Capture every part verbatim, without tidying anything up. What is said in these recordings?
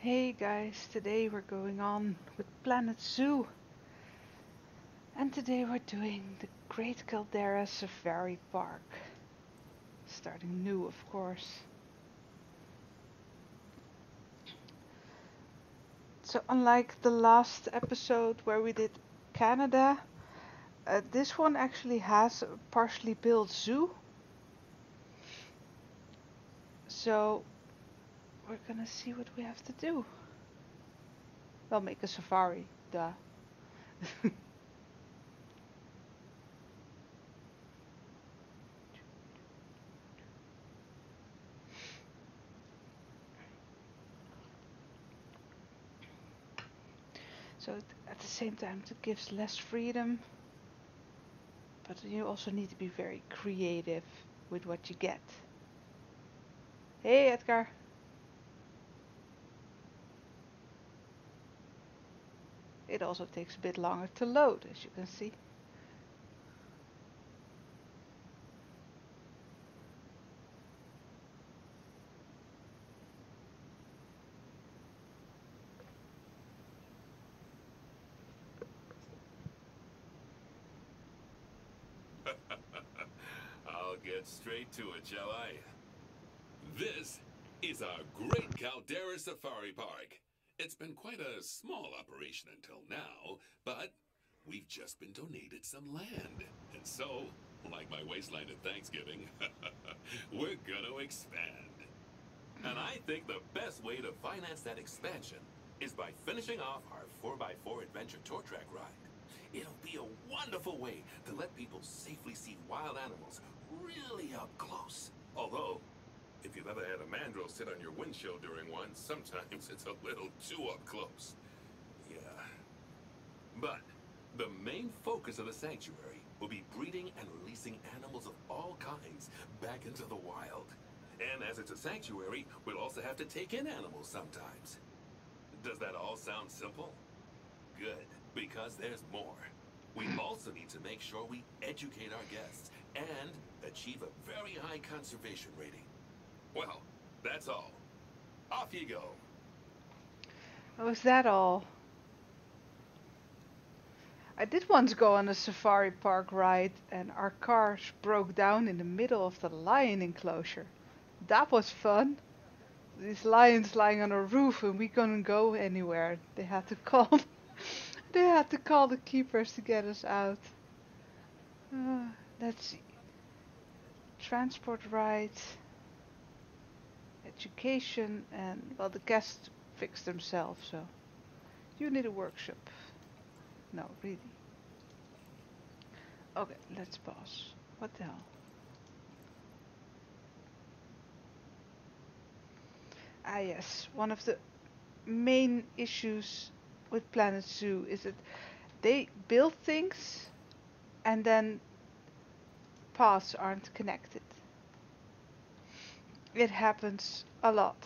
Hey guys, today we're going on with Planet Zoo. And today we're doing the Great Caldera Safari Park. Starting new, of course. So unlike the last episode where we did Canada, uh, this one actually has a partially built zoo. So we're gonna see what we have to do. Well, make a safari, duh. So at the same time it gives less freedom, but you also need to be very creative with what you get. Hey Edgar! It also takes a bit longer to load, as you can see. I'll get straight to it, shall I? This is our great Caldera Safari Park. It's been quite a small operation until now, but we've just been donated some land. And so, like my waistline at Thanksgiving, we're gonna expand. And I think the best way to finance that expansion is by finishing off our four by four adventure tour track ride. It'll be a wonderful way to let people safely see wild animals really up close. Although, if you've ever had a mandrill sit on your windshield during one, sometimes it's a little too up close. Yeah. But the main focus of the sanctuary will be breeding and releasing animals of all kinds back into the wild. And as it's a sanctuary, we'll also have to take in animals sometimes. Does that all sound simple? Good, because there's more. We also need to make sure we educate our guests and achieve a very high conservation rating. Well, that's all. Off you go. Oh, is that all? I did once go on a safari park ride and our cars broke down in the middle of the lion enclosure. That was fun. These lions lying on a roof and we couldn't go anywhere. They had to call they had to call the keepers to get us out. Uh, let's see. Transport rides, education, and well, the guests fix themselves, so you need a workshop. No, really. Okay, let's pause. What the hell? Ah, yes, one of the main issues with Planet Zoo is that they build things and then paths aren't connected. It happens a lot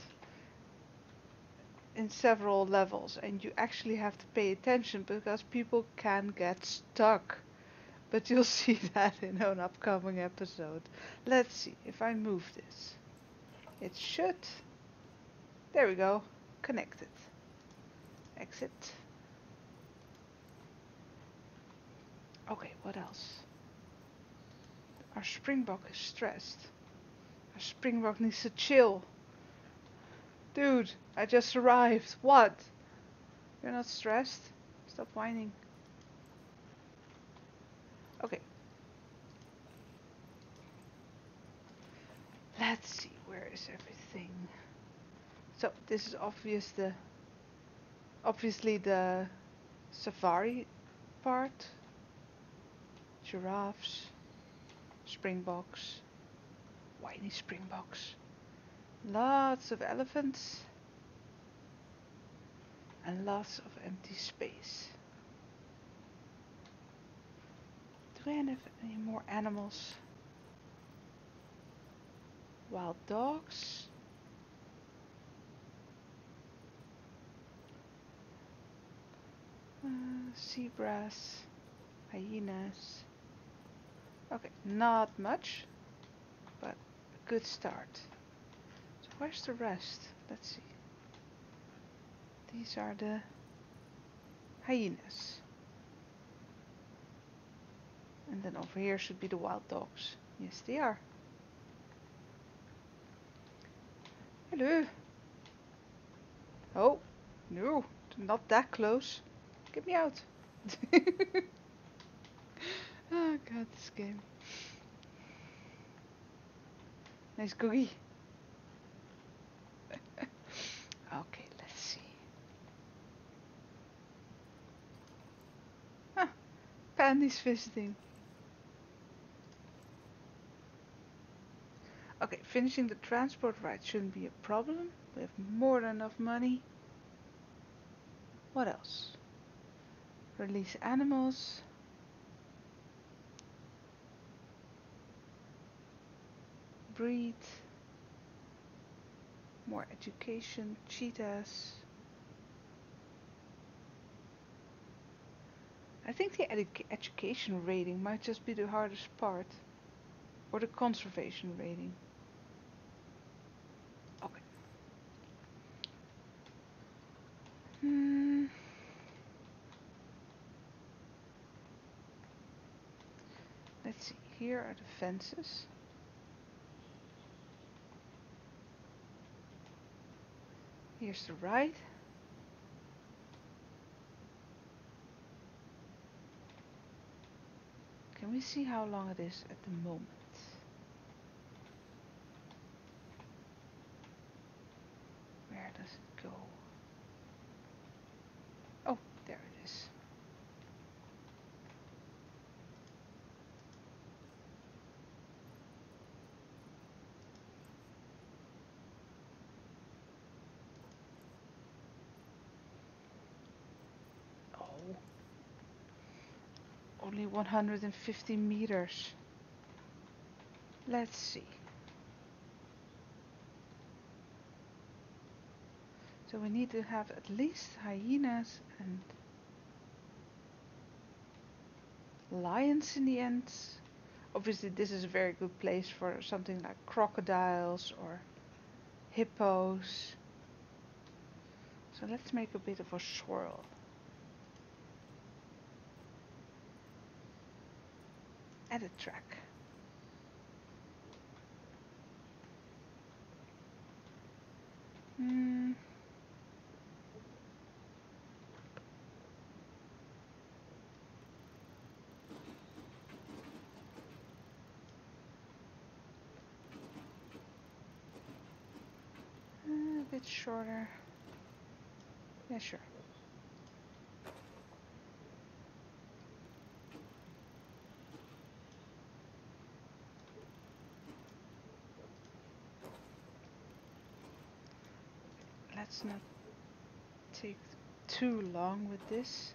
in several levels, and you actually have to pay attention because people can get stuck. But you'll see that in an upcoming episode. Let's see if I move this. It should. There we go. Connected. Exit. Okay, what else? Our Springbok is stressed. Our Springbok needs to chill. Dude, I just arrived. What? You're not stressed? Stop whining. Okay. Let's see, where is everything? So this is obvious the obviously the safari part. Giraffes, springboks, whiny springboks, lots of elephants, and lots of empty space. Do I have any more animals? Wild dogs. Uh, zebras, hyenas. Okay, not much, but a good start. So where's the rest? Let's see. These are the hyenas. And then over here should be the wild dogs. Yes, they are. Hello. Oh, no, not that close. Get me out. Oh god, this game. Nice cookie. Okay, let's see. Huh, Pandy's visiting. Okay, finishing the transport ride shouldn't be a problem. We have more than enough money. What else? Release animals. Breed. More education. Cheetahs. I think the edu education rating might just be the hardest part. Or the conservation rating. Okay. Hmm. Let's see. Here are the fences. Here's the ride. Can we see how long it is at the moment? Where does it go? Oh, there it is. Oh, only one hundred fifty meters. Let's see. So we need to have at least hyenas and lions in the end. Obviously this is a very good place for something like crocodiles or hippos. So let's make a bit of a swirl. Add a track. Hmm. Uh, a bit shorter. Yeah, sure. Let's not take too long with this.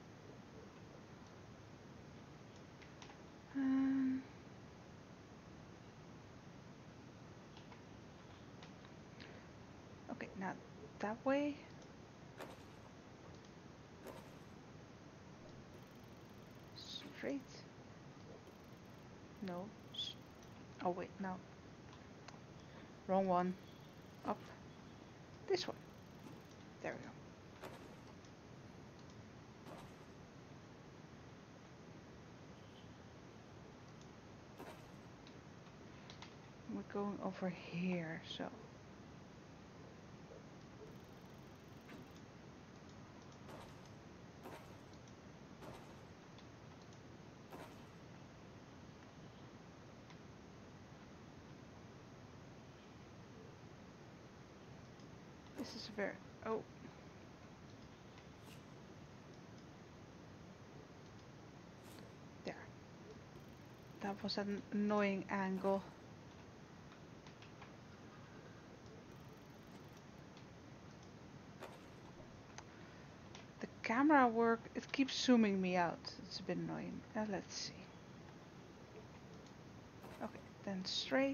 Um, okay, now that way. Straight. No. Oh wait, no. Wrong one. Up. This one. There we go. We're going over here, so. This is very. Oh. There. That was an annoying angle. The camera work, it keeps zooming me out. It's a bit annoying. Uh, let's see. Okay, then straight.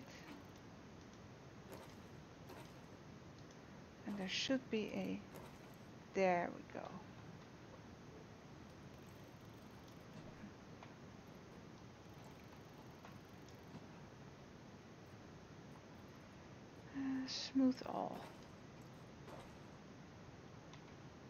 And there should be a... There we go. Uh, smooth all.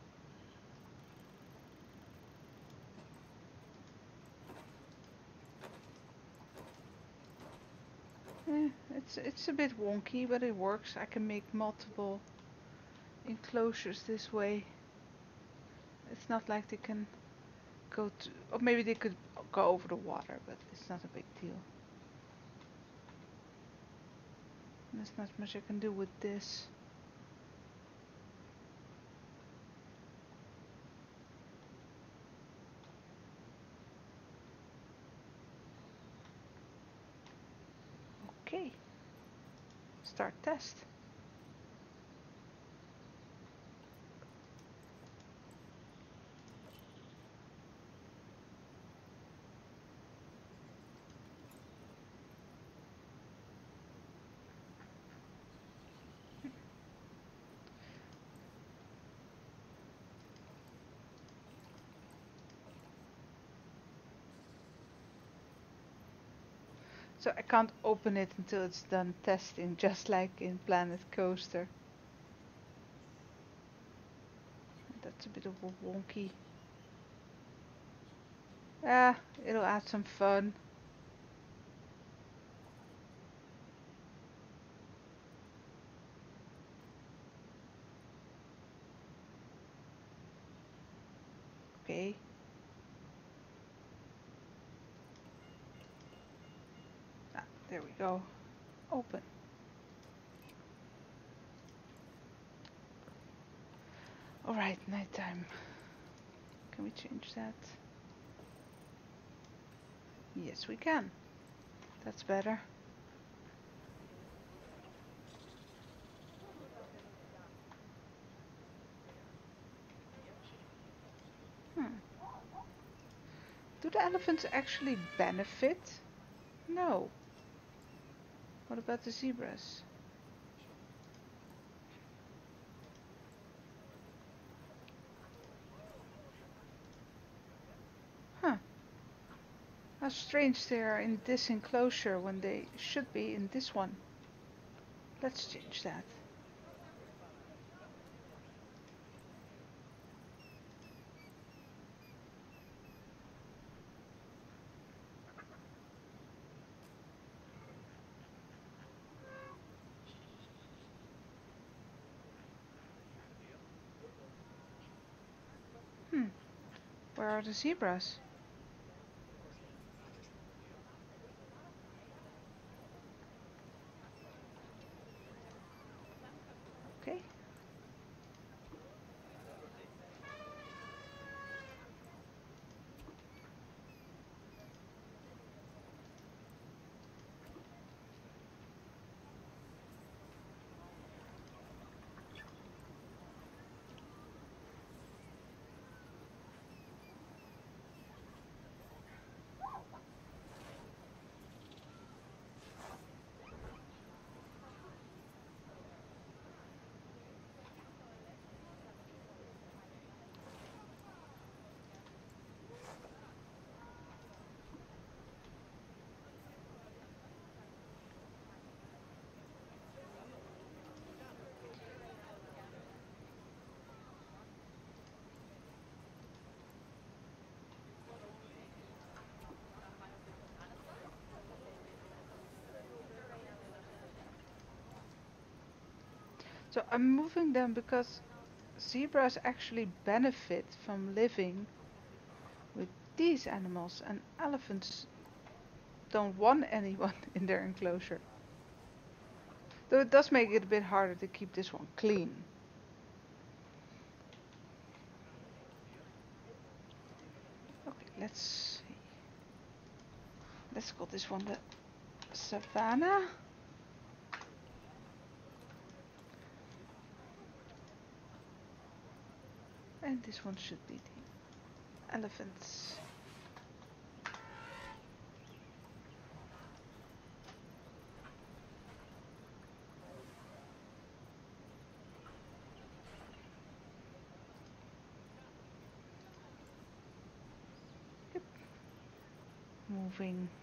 Eh, it's it's a bit wonky, but it works. I can make multiple enclosures this way. It's not like they can go to, or maybe they could go over the water, but it's not a big deal. There's not much I can do with this. Okay, start test. So I can't open it until it's done testing, just like in Planet Coaster. That's a bit of a wonky. Ah, it'll add some fun. Okay. Ah, there we go. Open. Alright, nighttime. Can we change that? Yes, we can. That's better. Hmm. Do the elephants actually benefit? No. What about the zebras? Huh. How strange they are in this enclosure when they should be in this one. Let's change that. Hmm. Where are the zebras? Okay. So I'm moving them because zebras actually benefit from living with these animals, and elephants don't want anyone in their enclosure. Though it does make it a bit harder to keep this one clean. Okay, let's see. Let's call this one the savannah. And this one should be the elephants. Yep. Moving.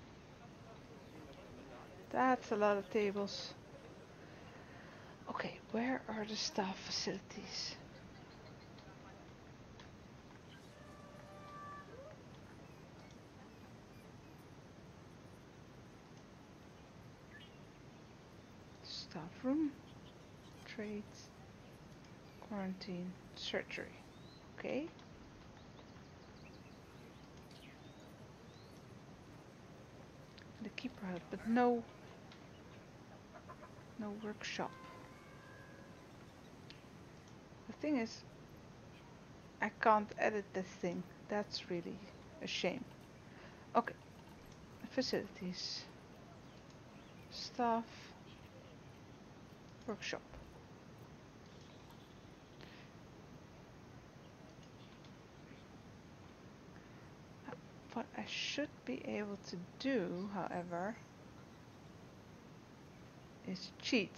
That's a lot of tables. Okay, Where are the staff facilities? Staff room, trades, quarantine, surgery. Okay. The keeper hut, but no, no workshop. The thing is, I can't edit this thing. That's really a shame. Okay, facilities, staff, workshop. What I should be able to do, however, is cheat.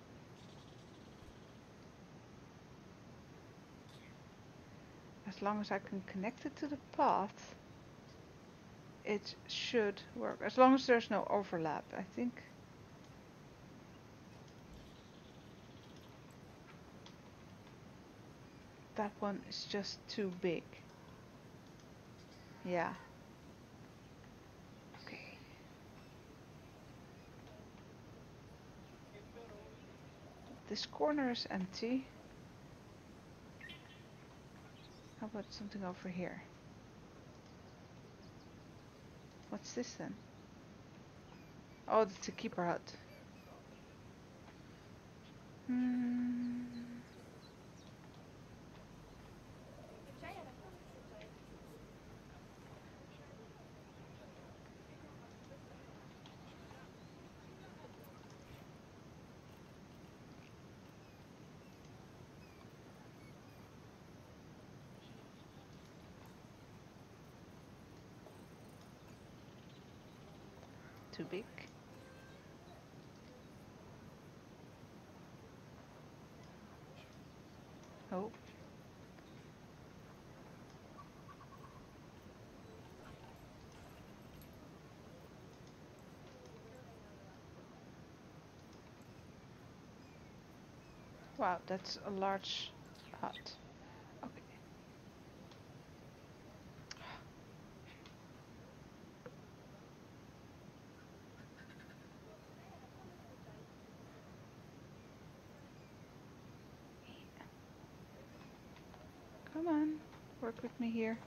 As long as I can connect it to the path, it should work. As long as there's no overlap, I think. That one is just too big. Yeah. Okay. This corner is empty. How about something over here? What's this then? Oh, that's a keeper hut. Hmm. Too big. Oh. Wow, that's a large hut. Okay. Come on, work with me here.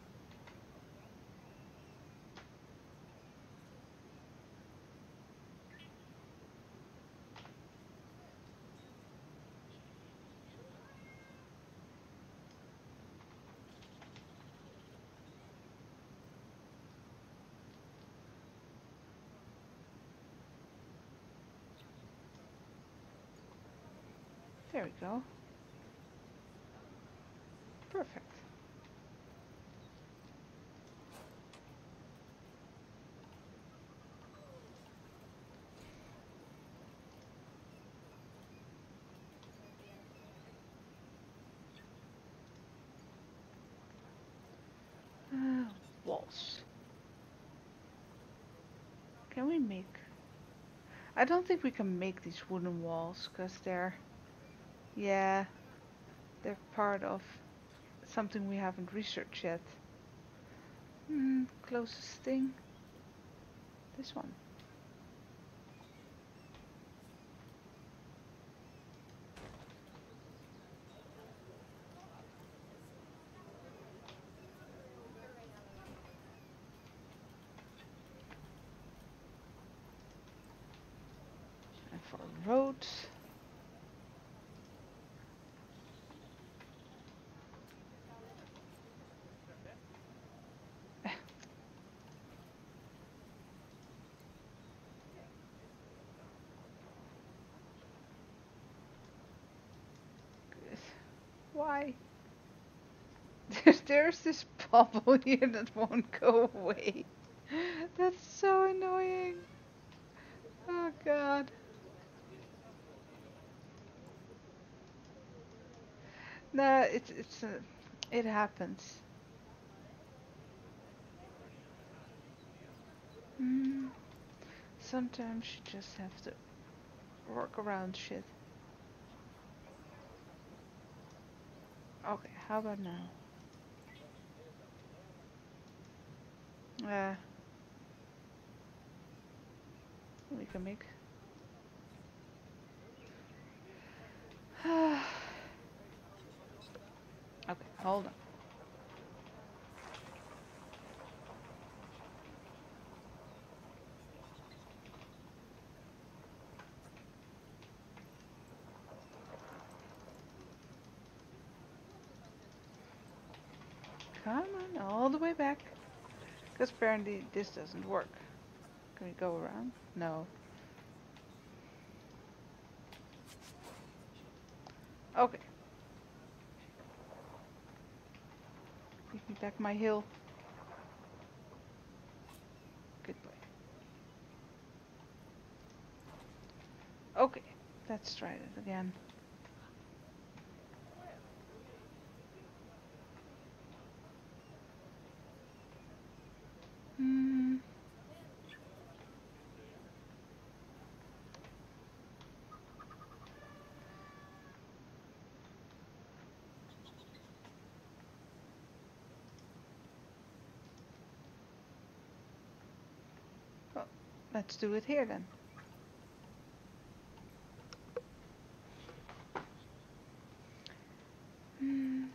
There we go. Perfect. Uh, walls. Can we make... I don't think we can make these wooden walls, because they're... Yeah, they're part of something we haven't researched yet. Hmm, closest thing. This one. And for roads. Why? There's this bubble here that won't go away. That's so annoying. Oh god. No, it's it's uh, it happens. Mm, sometimes you just have to work around shit. Okay, how about now? Uh, we can make. Okay, hold on. Come on, all the way back. Because apparently this doesn't work. Can we go around? No. Okay. Give me back my hill. Good boy. Okay, let's try it again. Hmm. Well, let's do it here then. Hmm.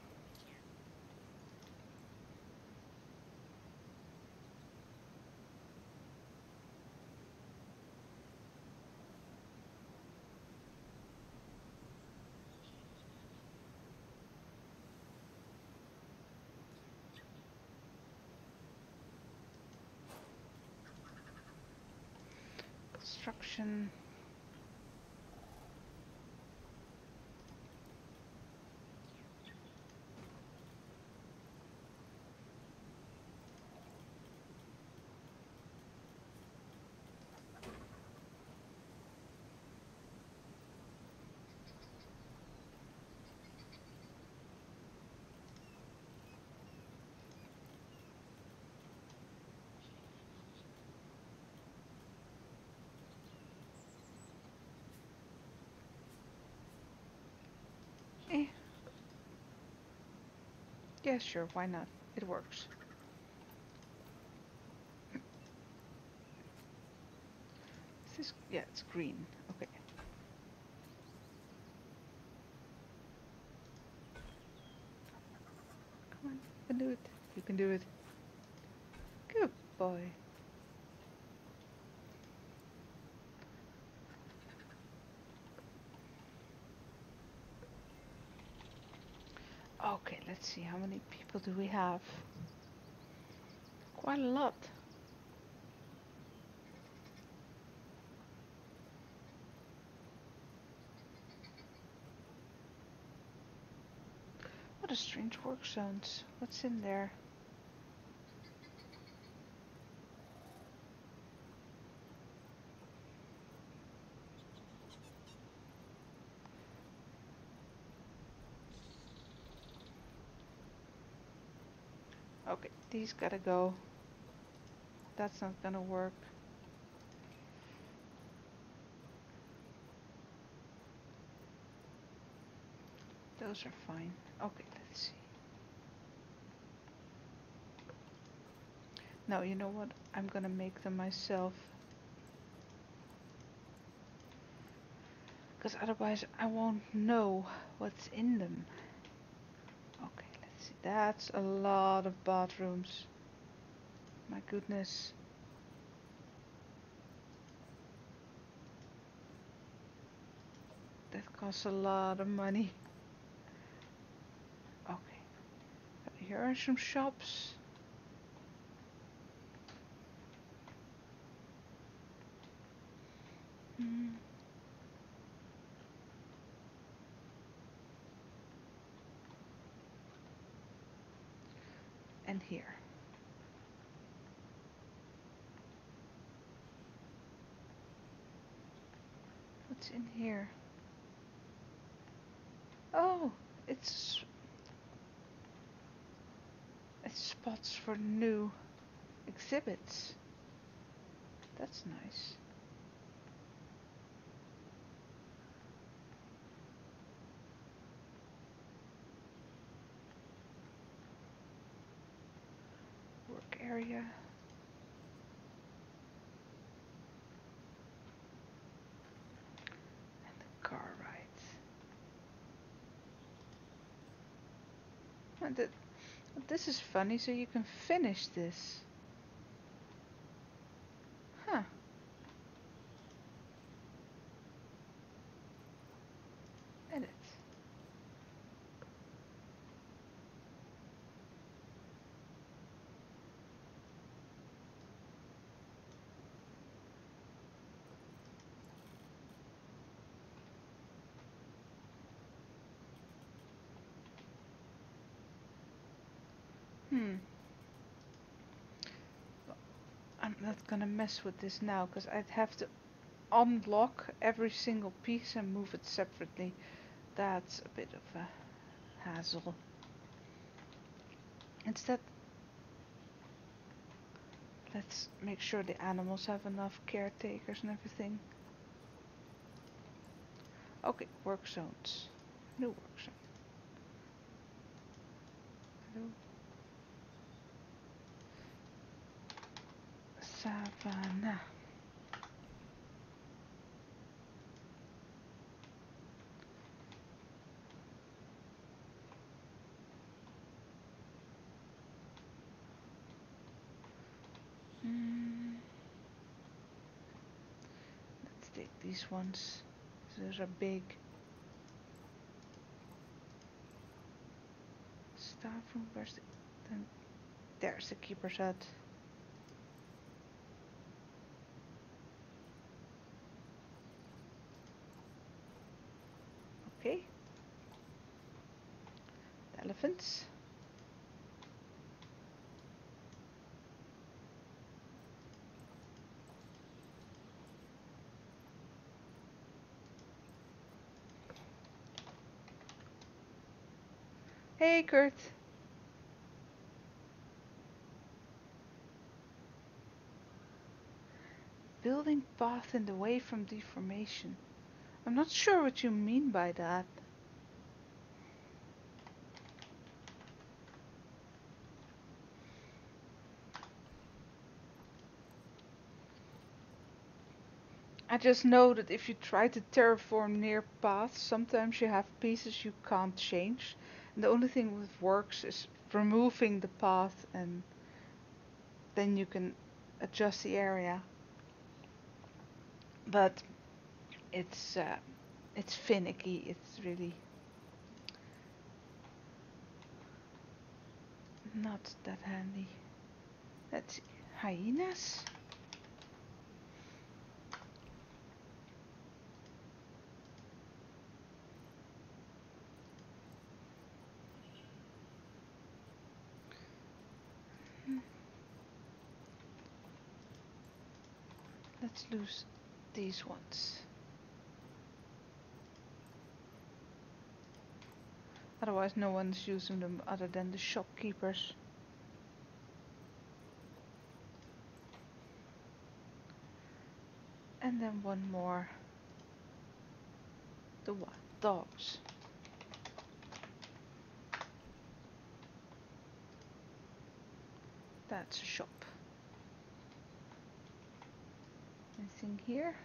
Construction. Eh. Yeah, sure, why not? It works. Is this? Yeah, it's green. Okay. Come on, you can do it. You can do it. Good boy. Okay, let's see. How many people do we have? Quite a lot. What a strange work zones. What's in there? Okay, these gotta go. That's not gonna work. Those are fine. Okay, let's see. No, you know what? I'm gonna make them myself. Because otherwise I won't know what's in them. Okay, let's see. That's a lot of bathrooms. My goodness. That costs a lot of money. Okay. Here are some shops. Mm. And here. What's in here? Oh, it's it's spots for new exhibits. That's nice. area. And the car rides. And that, this is funny, so you can finish this. Huh. Edit. Hmm. I'm not gonna mess with this now, because I'd have to unlock every single piece and move it separately. That's a bit of a hassle. Instead, let's make sure the animals have enough caretakers and everything. Okay, work zones. New work zone. Hello. Savannah. Mm. Let's take these ones. Those are big. Staff room. Where's the? Then there's the keeper's hut. Okay. The elephants. Hey, Kurt. Building path in the way from deformation. I'm not sure what you mean by that. I just know that if you try to terraform near paths, sometimes you have pieces you can't change. And the only thing that works is removing the path, and then you can adjust the area. But it's uh, it's finicky. It's really not that handy. Let's see. Hyenas? Hmm. Let's lose these ones. Otherwise no one's using them other than the shopkeepers. And then one more. The wild dogs. That's a shop. Anything here?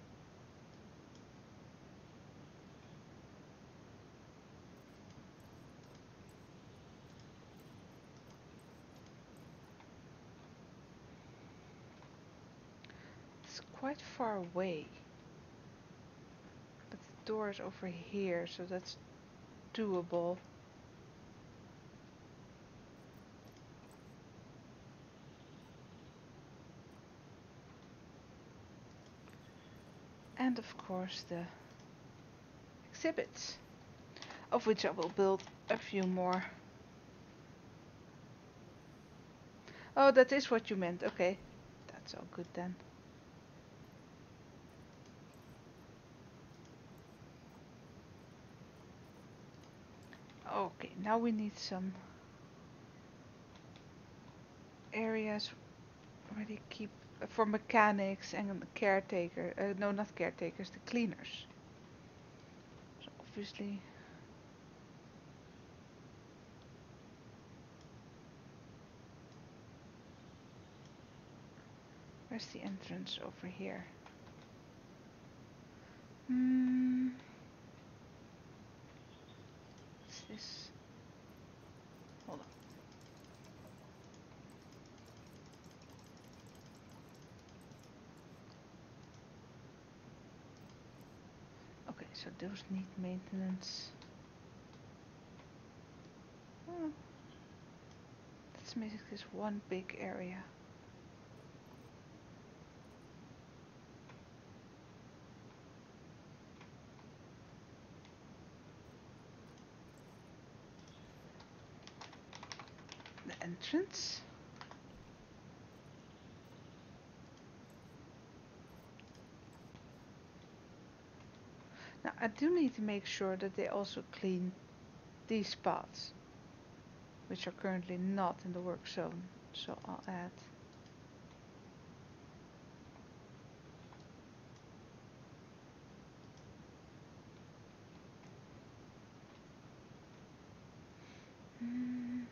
It's quite far away. But the door is over here, so that's doable. And of course the exhibits, of which I will build a few more. Oh, that is what you meant. Okay, that's all good then. Okay, now we need some areas where they keep uh, for mechanics and caretaker. Uh, no, not caretakers, the cleaners. So obviously. Where's the entrance? Over here. Hmm. What's this? Hold on. Okay, so those need maintenance. Oh, let's make this one big area. The entrance. Now I do need to make sure that they also clean these spots, which are currently not in the work zone. So I'll add mm,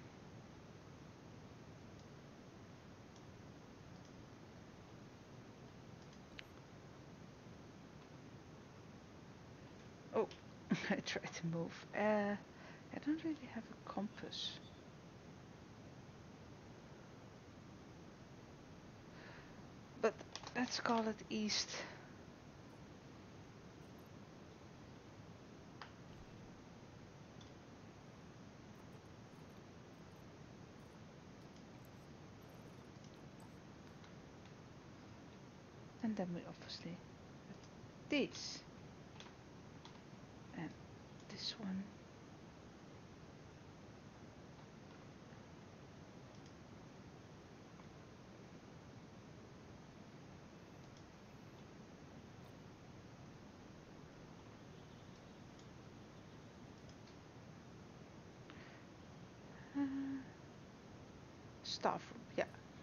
oh, I tried to move. Uh, I don't really have a compass. But let's call it east. And then we obviously have these. And this one. Uh, staff room, yeah.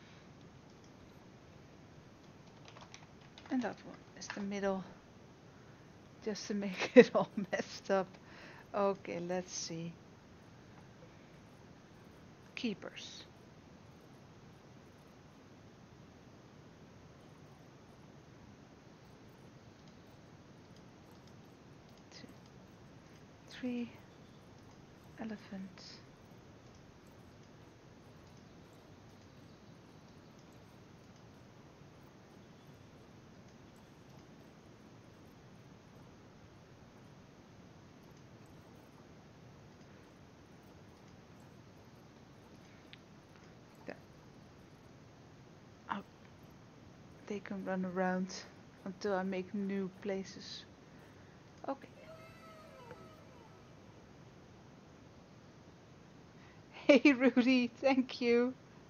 And that one is the middle. Just to make it all messed up. Okay, let's see. Keepers. Two, three elephants. There. Oh, they can run around until I make new places. Okay. Hey Rudy, thank you.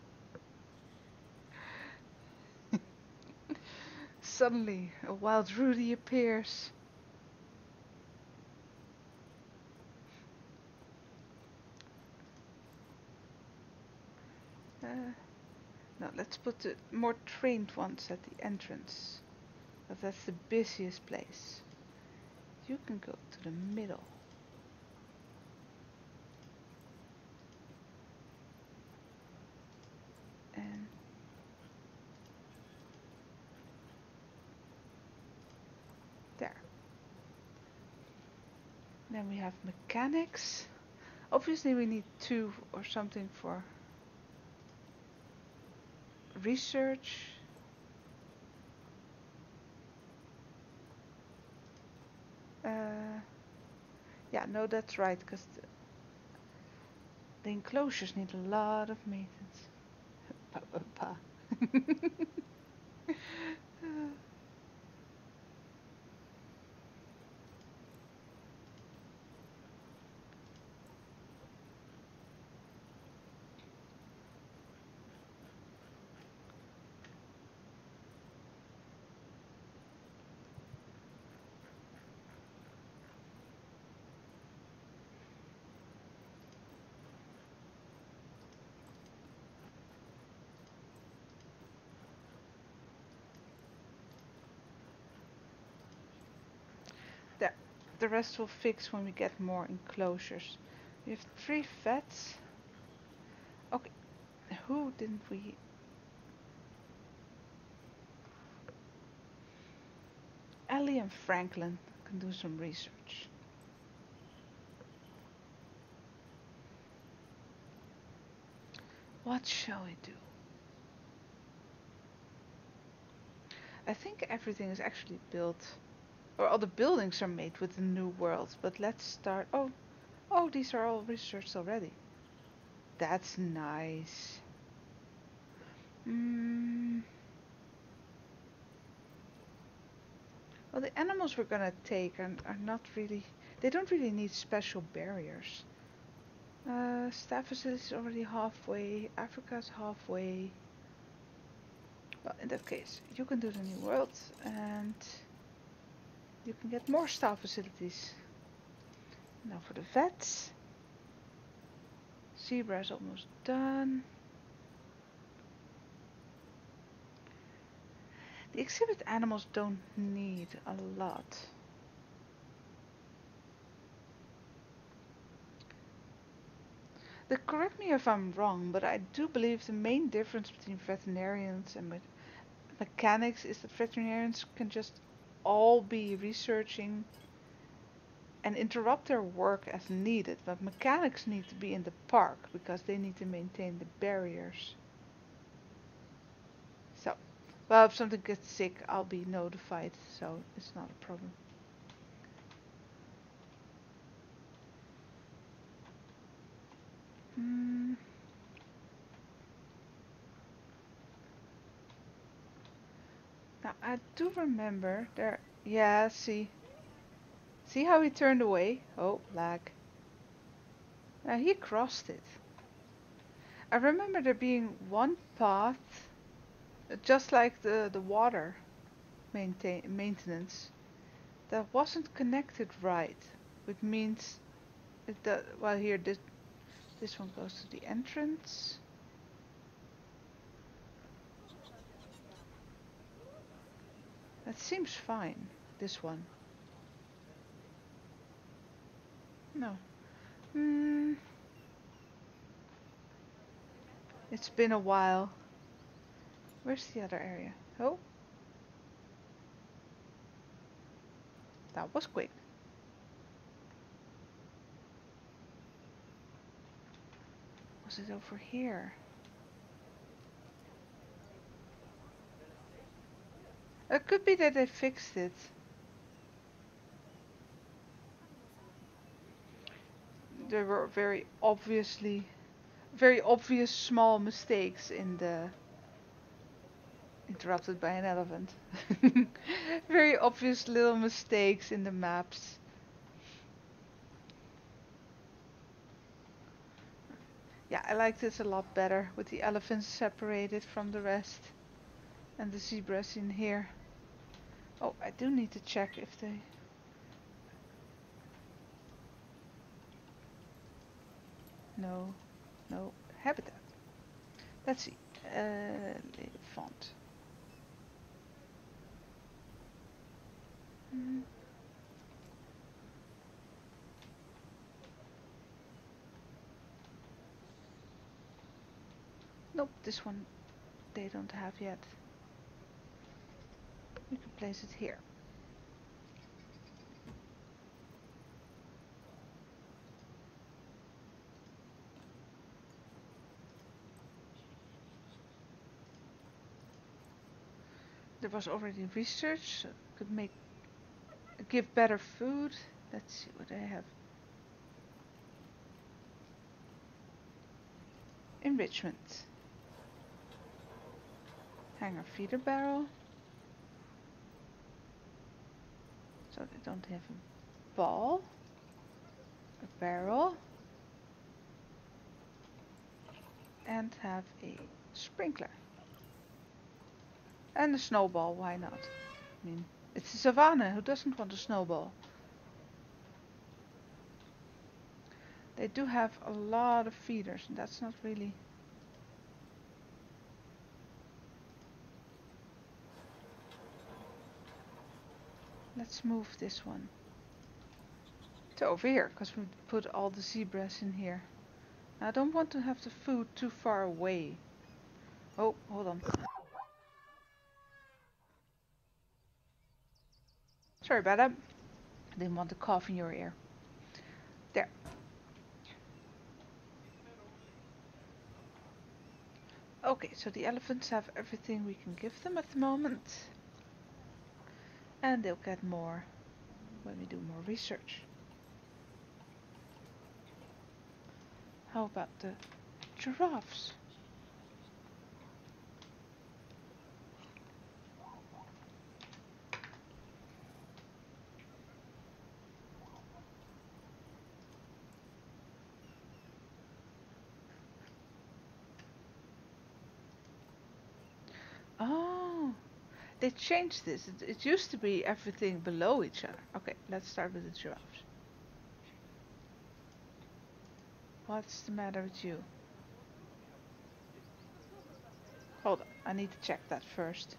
Suddenly, a wild Rudy appears. Uh, now let's put the more trained ones at the entrance. But that's the busiest place. You can go to the middle. And there. Then we have mechanics. Obviously we need two or something for research. Uh, yeah, no, that's right, because the, the enclosures need a lot of maintenance. Pa, pa, pa. There. The rest will fix when we get more enclosures. We have three vets. Okay, who didn't we? Ellie and Franklin can do some research. What shall we do? I think everything is actually built, or all the buildings are made with the new world, but let's start. Oh, oh, these are all researched already. That's nice. Hmm. Well, the animals we're gonna take are, are not really, they don't really need special barriers. Uh, staff facility is already halfway, Africa's halfway. Well, in that case, you can do the new world and you can get more staff facilities. Now for the vets. Zebra is almost done. The exhibit animals don't need a lot. The, correct me if I'm wrong, but I do believe the main difference between veterinarians and me mechanics is that veterinarians can just all be researching and interrupt their work as needed, but mechanics need to be in the park because they need to maintain the barriers. So, well, if something gets sick, I'll be notified, so it's not a problem. Hmm. Now, I do remember there. Yeah, see. See how he turned away? Oh, lag. Now he crossed it. I remember there being one path, uh, just like the, the water maintain, maintenance, that wasn't connected right, which means it does, well, here this this one goes to the entrance. That seems fine. This one. No. Hmm. It's been a while. Where's the other area? Oh. That was quick. Was it over here? It could be that they fixed it. There were very obviously, very obvious small mistakes in the... Interrupted by an elephant. Very obvious little mistakes in the maps. Yeah, I like this a lot better with the elephants separated from the rest and the zebras in here. Oh, I do need to check if they... No, no, habitat. Let's see. Uh, font. Mm. Nope, this one they don't have yet. We can place it here. There was already research, so could make give better food. Let's see what I have. Enrichment. Hanger feeder barrel. So they don't have a ball, a barrel, and have a sprinkler. And a snowball, why not? I mean, it's a savanna, who doesn't want a snowball? They do have a lot of feeders, and that's not really... Let's move this one to over here, because we put all the zebras in here. I don't want to have the food too far away. Oh, hold on. Sorry about that. I didn't want to cough in your ear. There. Okay, so the elephants have everything we can give them at the moment. And they'll get more when we do more research. How about the giraffes? Oh, they changed this. It, it used to be everything below each other. Okay, let's start with the giraffes. What's the matter with you? Hold on, I need to check that first.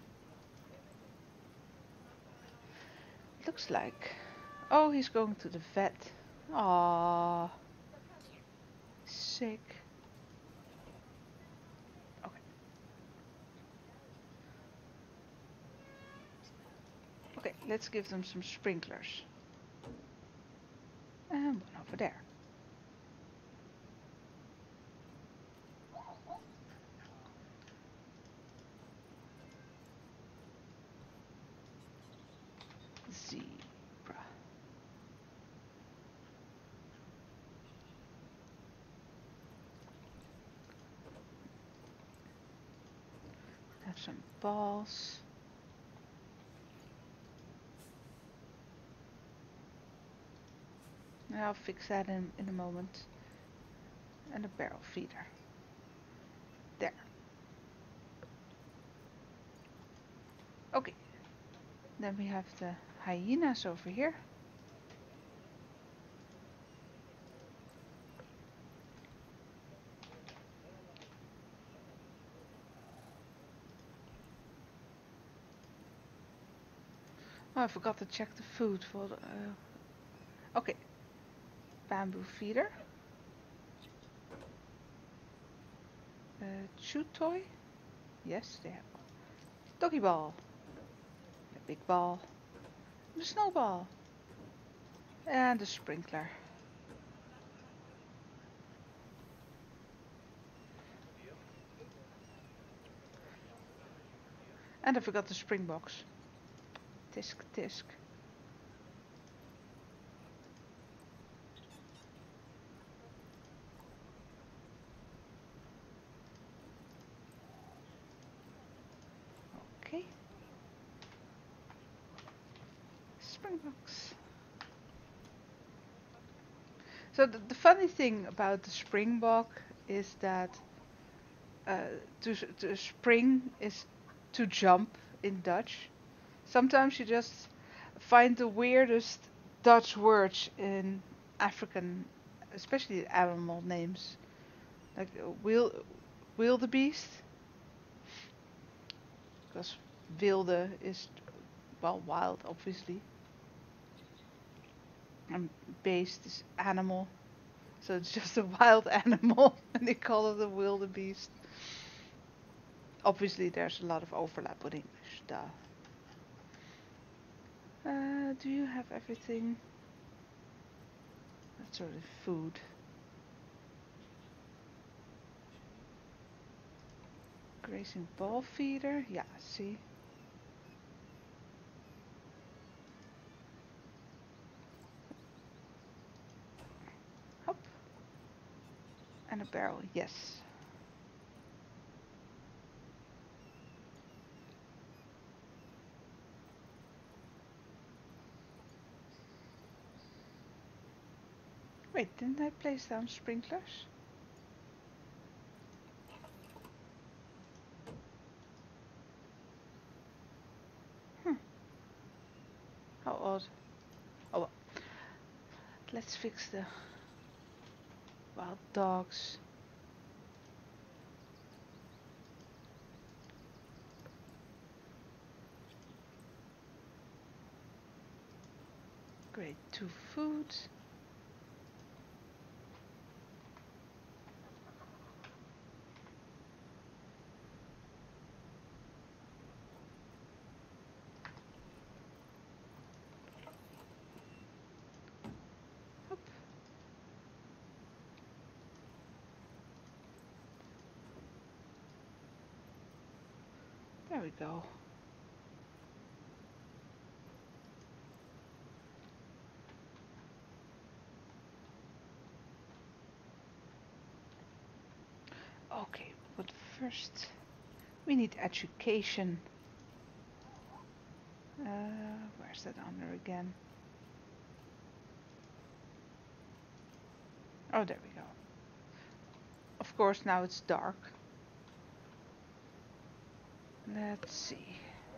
Looks like... Oh, he's going to the vet. Aww. Sick. Okay. Okay, let's give them some sprinklers. And one over there. Zebra. Have some balls. I'll fix that in, in a moment. And a barrel feeder. There. Okay. Then we have the hyenas over here. Oh, I forgot to check the food for the... Uh, okay. Bamboo feeder. Uh, chew toy. Yes, they have one. Doggy ball. A big ball. And a snowball. And a sprinkler. And I forgot the spring box. Tisk tisk. Okay. Springboks. So the, the funny thing about the springbok is that uh, to, to spring is to jump in Dutch. Sometimes you just find the weirdest Dutch words in African, especially animal names, like uh, wil wildebeest, because wilde is, well, wild, obviously. And beest is animal, so it's just a wild animal, and they call it a wildebeest. Obviously, there's a lot of overlap with English. Duh. Uh, do you have everything? That's sort of food. Grazing ball feeder. Yeah, see. Hop. And a barrel. Yes. Wait, didn't I place down sprinklers? Hmm. How odd. Oh well. Let's fix the wild dogs. Great, two foods. There we go. Okay, but first we need education. Uh, where's that under again? Oh, there we go. Of course, now it's dark. Let's see.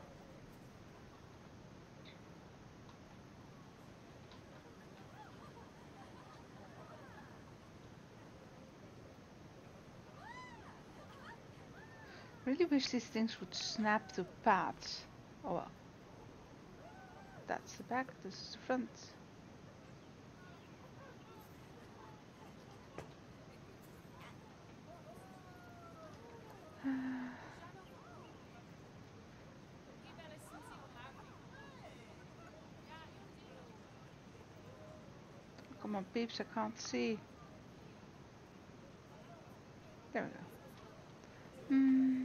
Really wish these things would snap to paths. Oh well. That's the back, this is the front. Come on, peeps, I can't see. There we go. Hmm.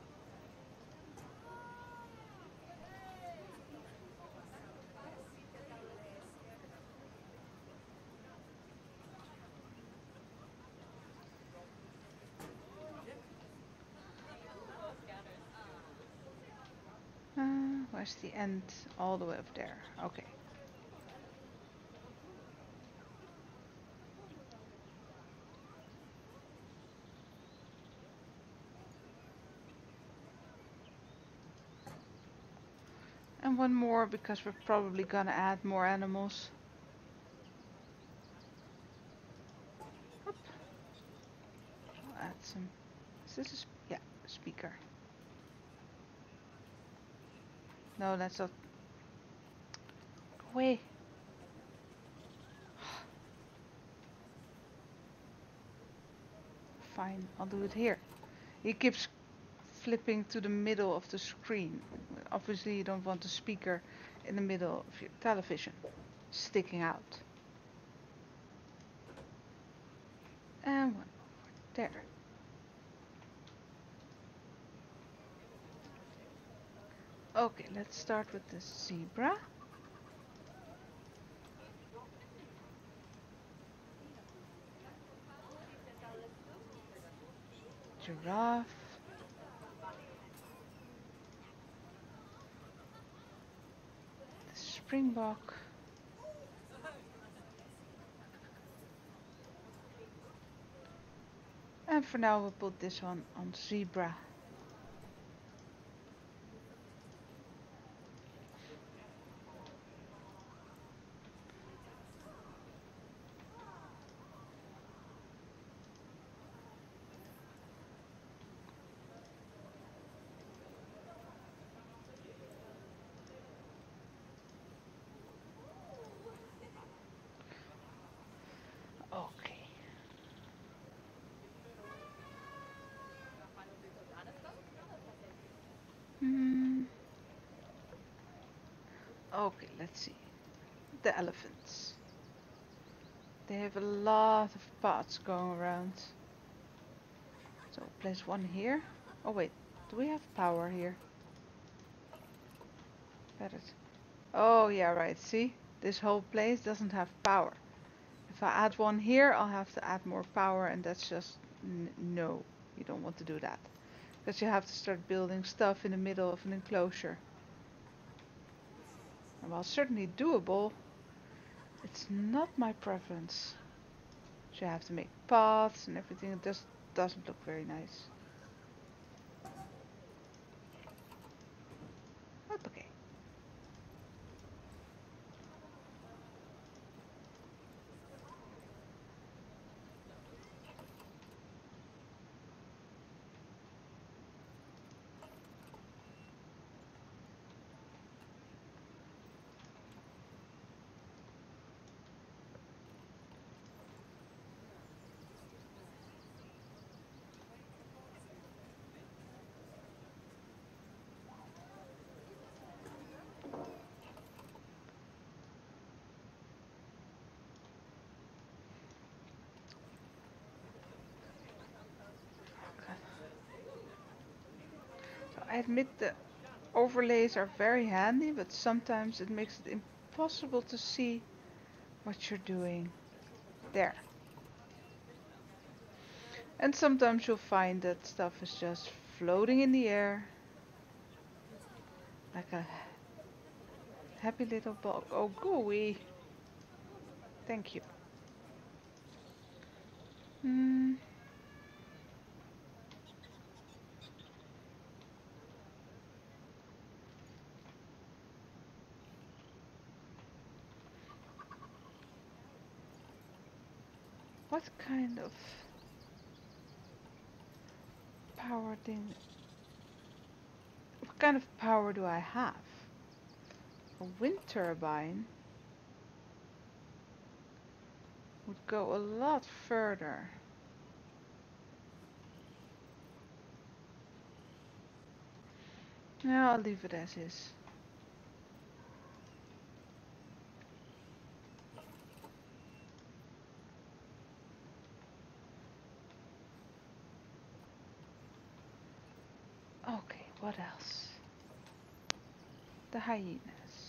Uh, where's the end? All the way up there. Okay. And one more because we're probably gonna add more animals. Up. I'll add some. Is this a sp yeah, a speaker? No, that's not. Go away. Fine, I'll do it here. He keeps flipping to the middle of the screen. Obviously, you don't want the speaker in the middle of your television, sticking out. And one over there. Okay, let's start with the zebra. Giraffe. The springbok. And for now we'll put this one on zebra. Okay. Hmm. Okay, let's see. The elephants. They have a lot of paths going around. So place one here. Oh wait, do we have power here? Got it. Oh yeah, right, see? This whole place doesn't have power. If I add one here, I'll have to add more power, and that's just n no. You don't want to do that. Because you have to start building stuff in the middle of an enclosure. And while certainly doable, it's not my preference. So you have to make paths and everything. It just doesn't look very nice. But okay. I admit the overlays are very handy, but sometimes it makes it impossible to see what you're doing. There. And sometimes you'll find that stuff is just floating in the air like a happy little bug. Oh, gooey. Thank you. Hmm. What kind of power thing? What kind of power do I have? A wind turbine would go a lot further. Yeah, I'll leave it as is. Okay, what else? The hyenas.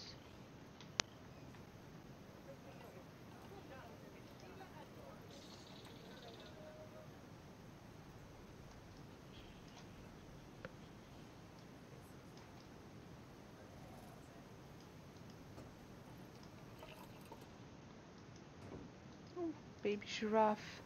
Oh, baby giraffe.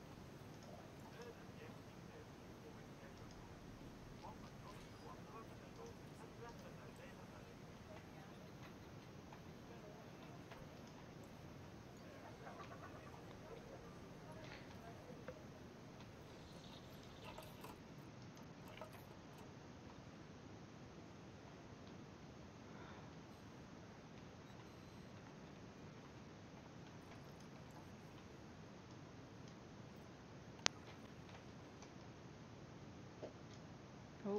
Oh.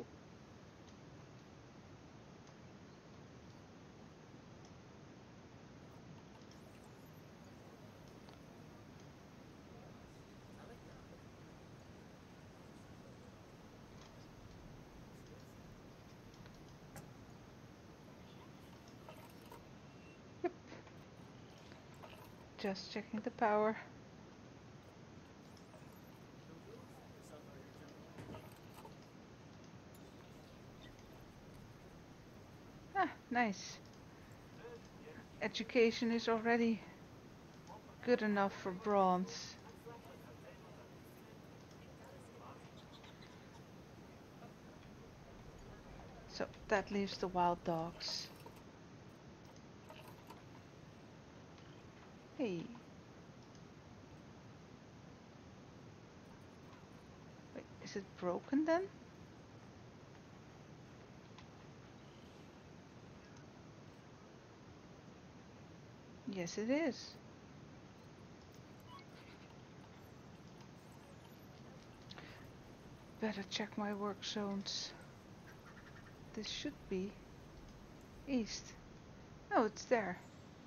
Yep. Just checking the power. Ah, nice. Education is already good enough for bronze. So that leaves the wild dogs. Hey. Wait, is it broken then? Yes, it is. Better check my work zones. This should be east. Oh, it's there.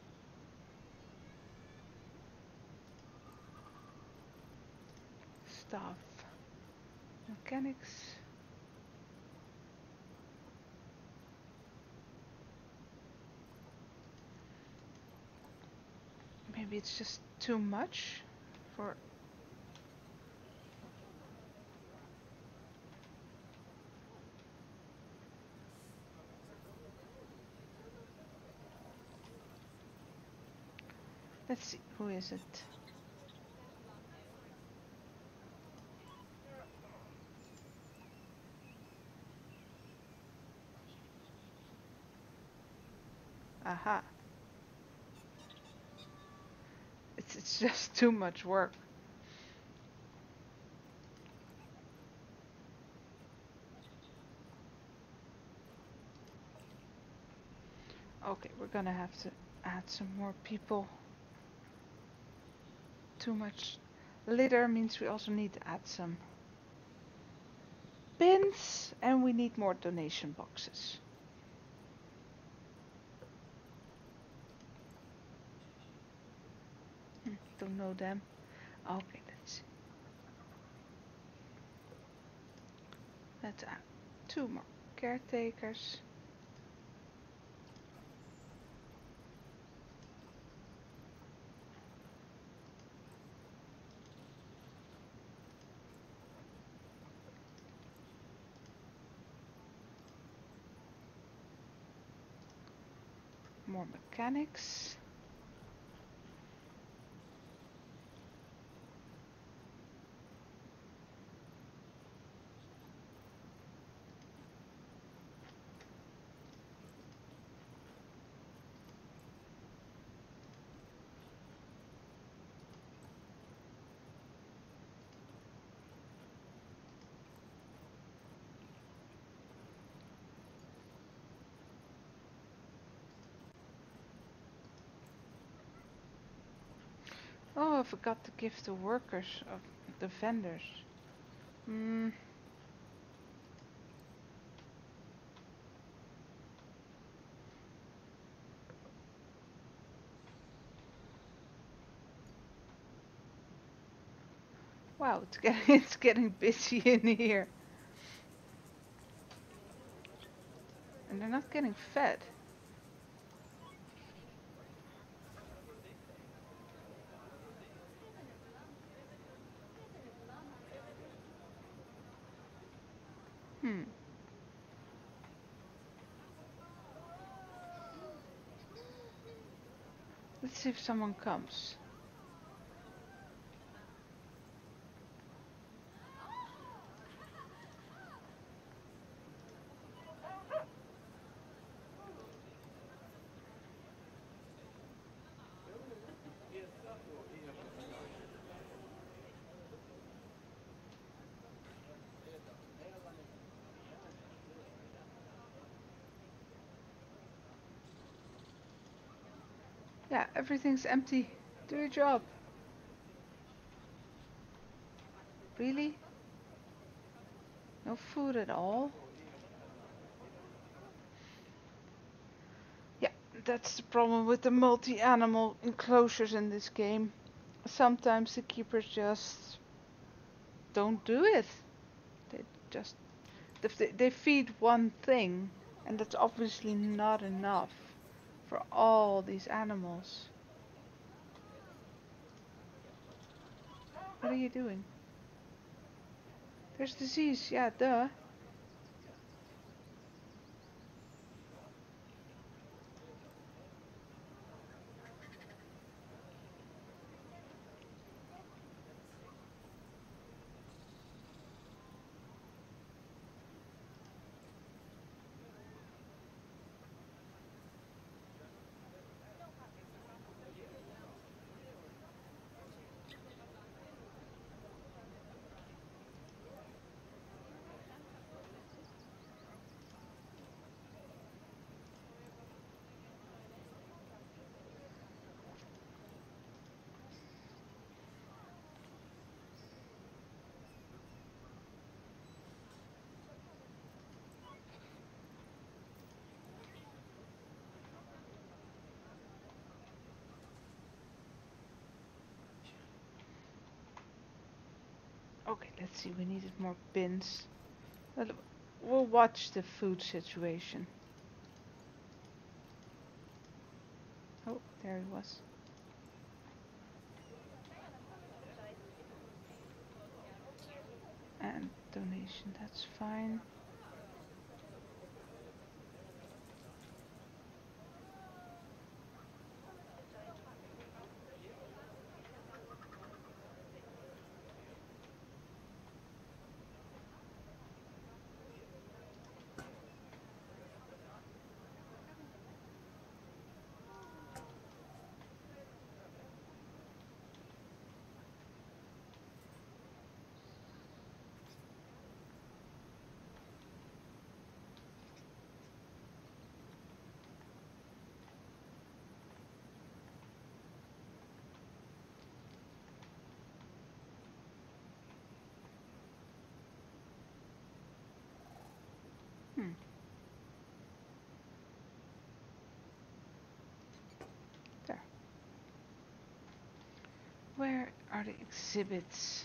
Staff. Mechanics. Maybe it's just too much for... Let's see, who is it? Aha. It's, it's just too much work. Okay, we're gonna have to add some more people. Too much litter means we also need to add some bins, and we need more donation boxes. Hmm, don't know them. Okay, let's see. Let's add two more caretakers. More mechanics. Oh, I forgot to give the workers of the vendors. Hmm. Wow, it's getting it's getting busy in here. And they're not getting fed. Hmm. Let's see if someone comes. Yeah, everything's empty. Do your job. Really? No food at all? Yeah, that's the problem with the multi-animal enclosures in this game. Sometimes the keepers just don't do it. They just if they, they feed one thing, and that's obviously not enough for all these animals. What are you doing? There's disease, yeah, duh. Okay, let's see, we needed more bins. Well, we'll watch the food situation. Oh, there he was. And donation, that's fine. Hmm. There. Where are the exhibits?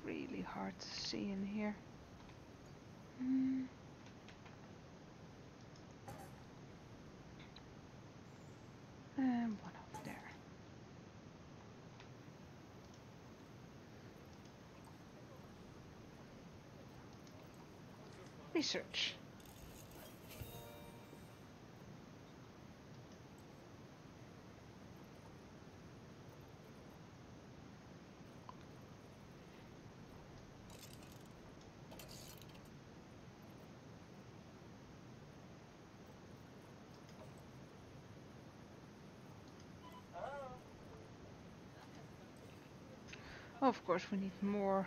really hard to see in here. Hmm. And one over there. Research. Oh, of course, we need more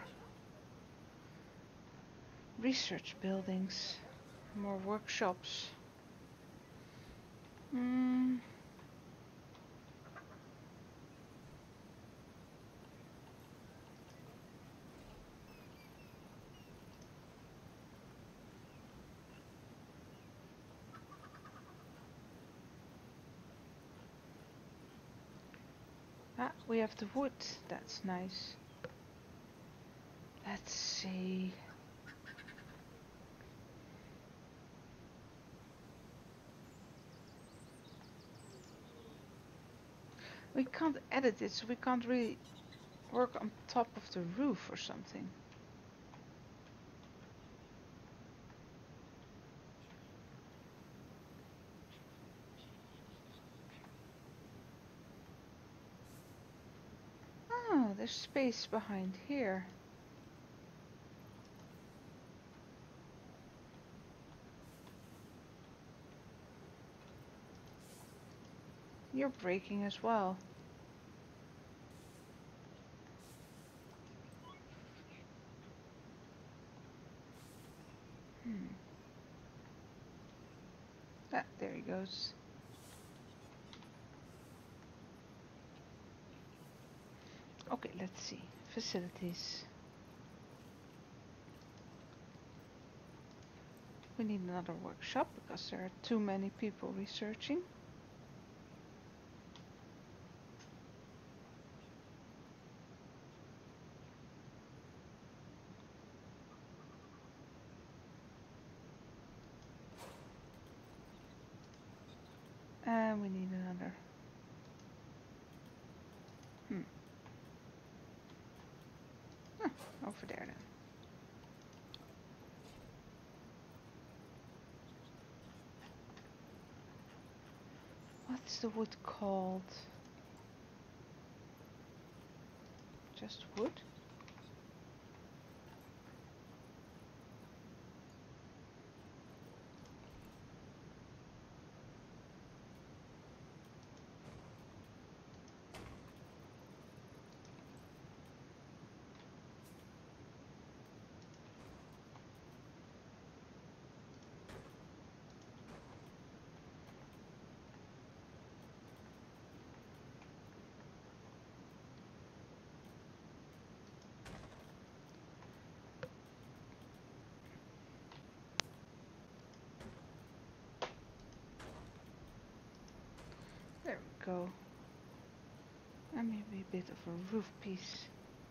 research buildings, more workshops. Hmm. Ah, we have the wood. That's nice. Let's see. We can't edit it, so we can't really work on top of the roof or something. Oh, there's space behind here. You're breaking as well. Hmm. Ah, there he goes. Okay, let's see. Facilities. We need another workshop because there are too many people researching. And we need another. Hmm. Huh, over there then. What's the wood called? Just wood? There we go. And maybe a bit of a roof piece.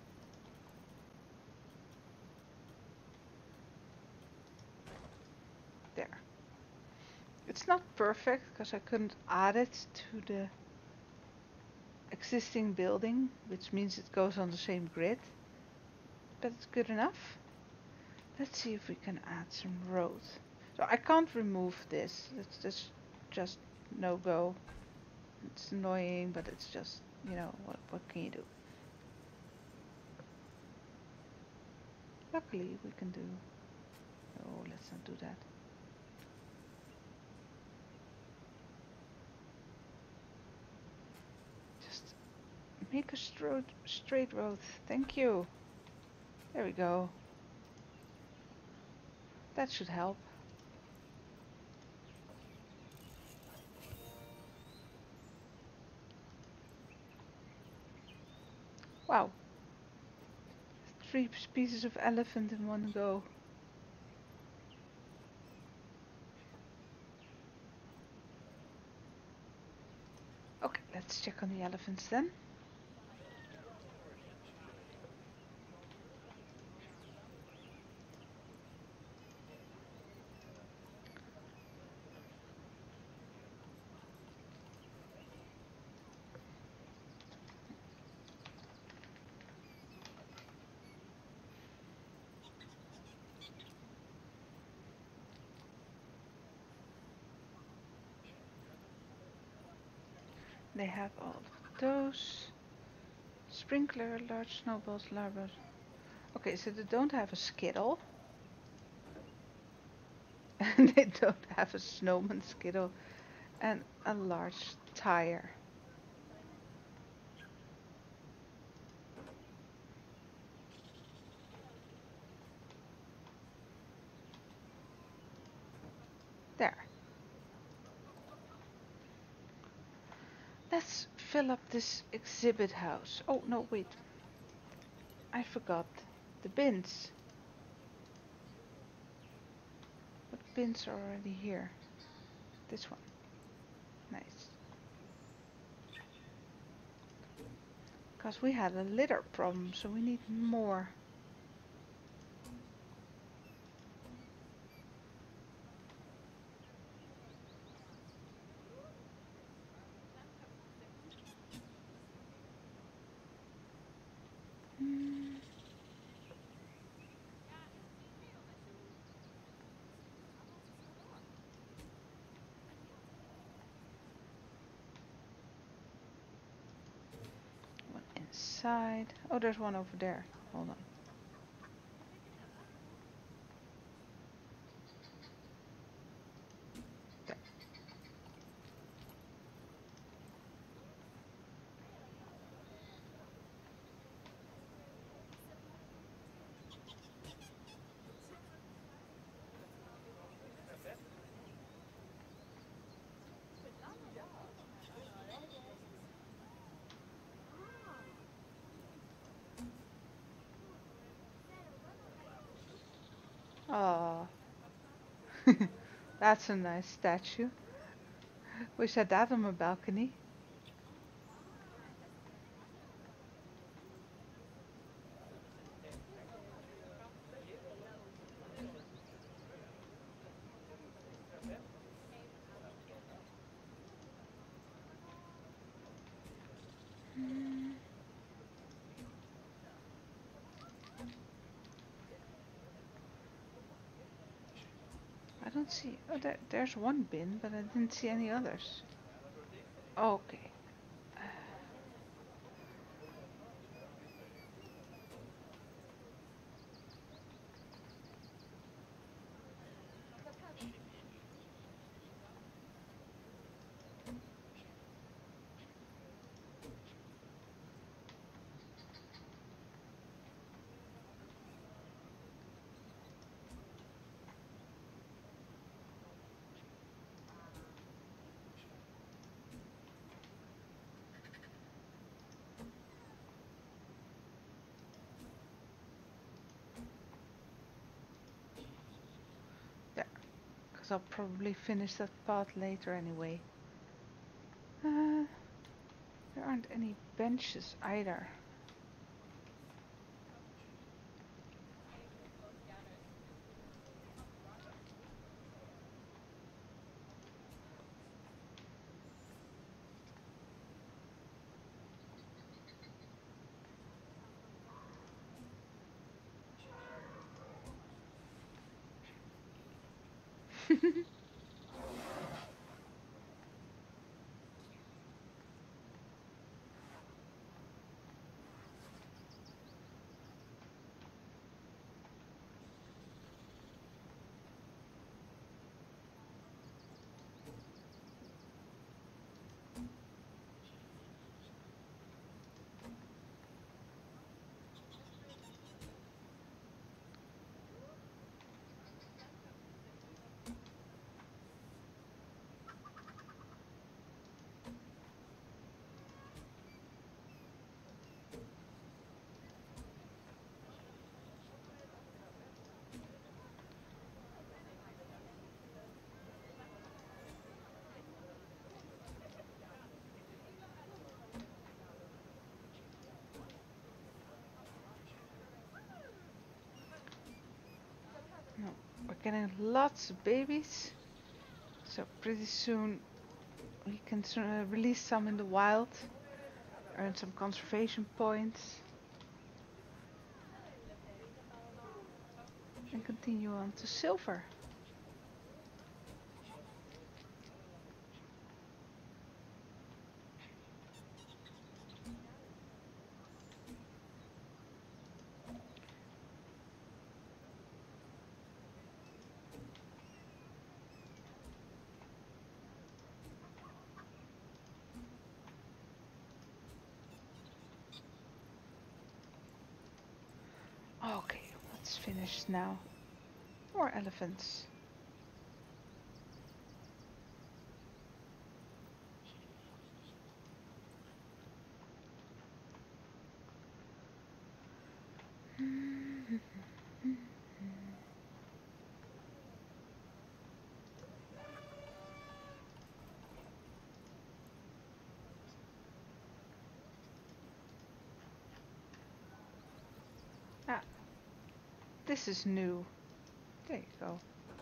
There. It's not perfect because I couldn't add it to the existing building, which means it goes on the same grid. But it's good enough. Let's see if we can add some road. So I can't remove this. It's just just no go. It's annoying, but it's just, you know, what what can you do? Luckily we can do. Oh, let's not do that. Just make a straight straight road. Thank you. There we go. That should help. Wow. Three pieces of elephant in one go. Okay, let's check on the elephants then. They have all of those. Sprinkler, large snowballs, larvae. Okay, so they don't have a skittle. And they don't have a snowman skittle. And a large tire. There. Let's fill up this exhibit house. Oh, no, wait. I forgot. The bins. What bins are already here? This one. Nice. Because we had a litter problem, so we need more. Hmm. One inside. Oh, there's one over there. Hold on. There. Oh, that's a nice statue. Wish I had that on my balcony. Hmm. I don't see. Oh, there, there's one bin, but I didn't see any others. Okay. There. Because I'll probably finish that part later anyway. Uh, there aren't any benches either. No, we're getting lots of babies. So pretty soon we can uh, release some in the wild. Earn some conservation points. And continue on to silver. finished now. More elephants. Ah, this is new. There you go.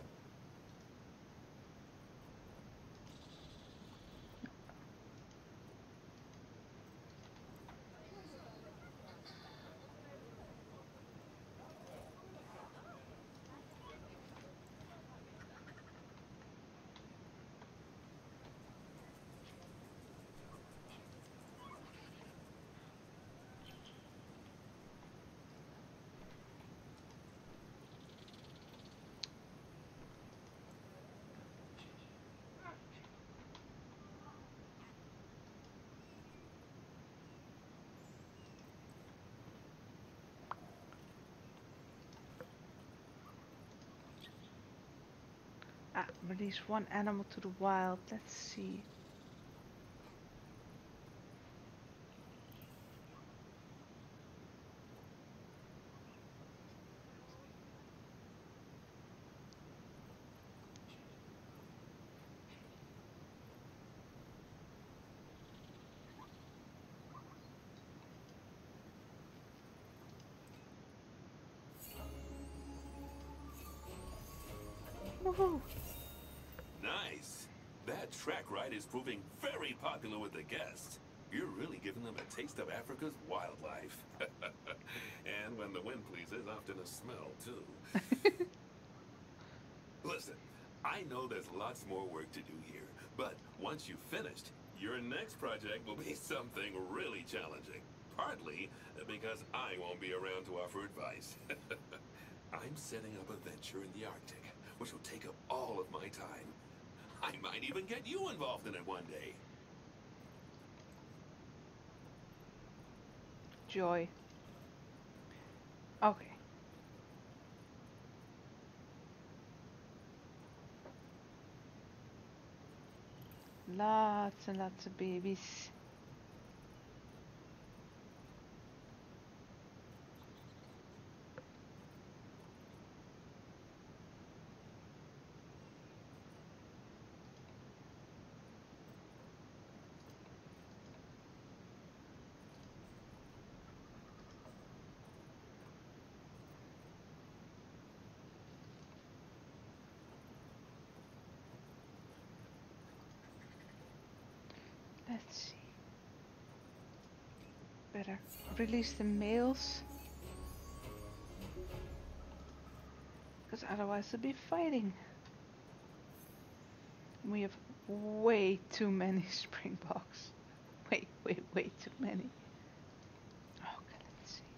Ah, release one animal to the wild. Let's see. Woohoo! Nice. That track ride is proving very popular with the guests. You're really giving them a taste of Africa's wildlife. And when the wind pleases, often a smell too. Listen, I know there's lots more work to do here, but once you've finished, your next project will be something really challenging. Partly because I won't be around to offer advice. I'm setting up a venture in the Arctic, which will take up all of my time. I might even get you involved in it one day. Joy. Okay. Lots and lots of babies. Let's see. Better release the males. Because otherwise they'll be fighting. We have way too many springboks. Wait, wait, way too many. Okay, let's see.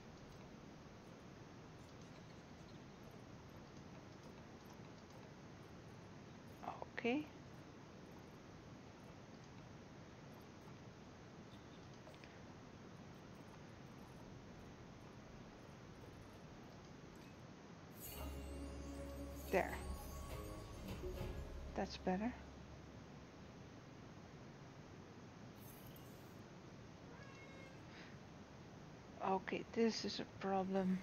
Okay. There. That's better. Okay, this is a problem.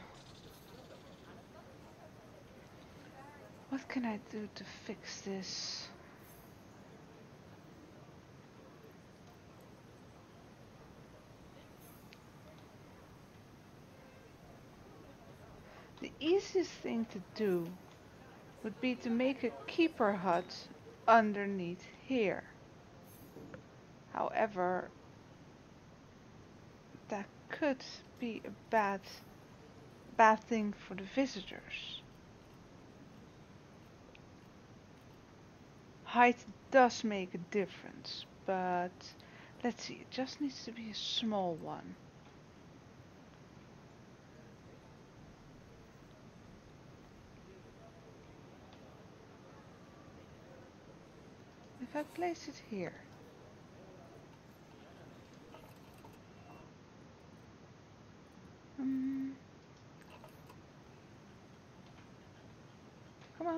What can I do to fix this? The easiest thing to do would be to make a keeper hut underneath here. However, that could be a bad bad thing for the visitors. Height does make a difference, but let's see, it just needs to be a small one. If I place it here, um,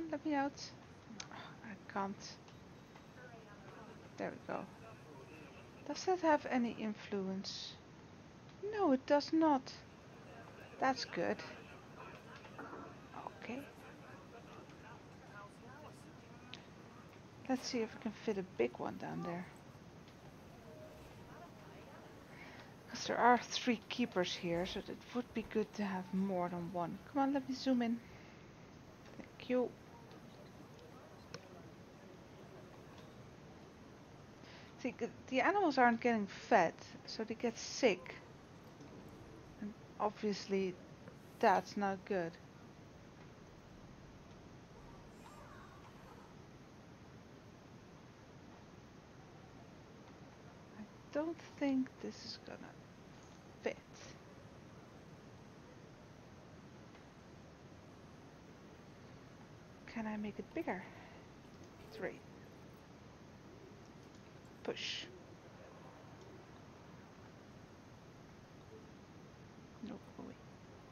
let me out. I can't. There we go. Does that have any influence? No, it does not. That's good. Okay. Let's see if we can fit a big one down there. Because there are three keepers here, so it would be good to have more than one. Come on, let me zoom in. Thank you. See, the animals aren't getting fed, so they get sick. And obviously, that's not good. I don't think this is gonna fit. Can I make it bigger? Three. Push. No, go away.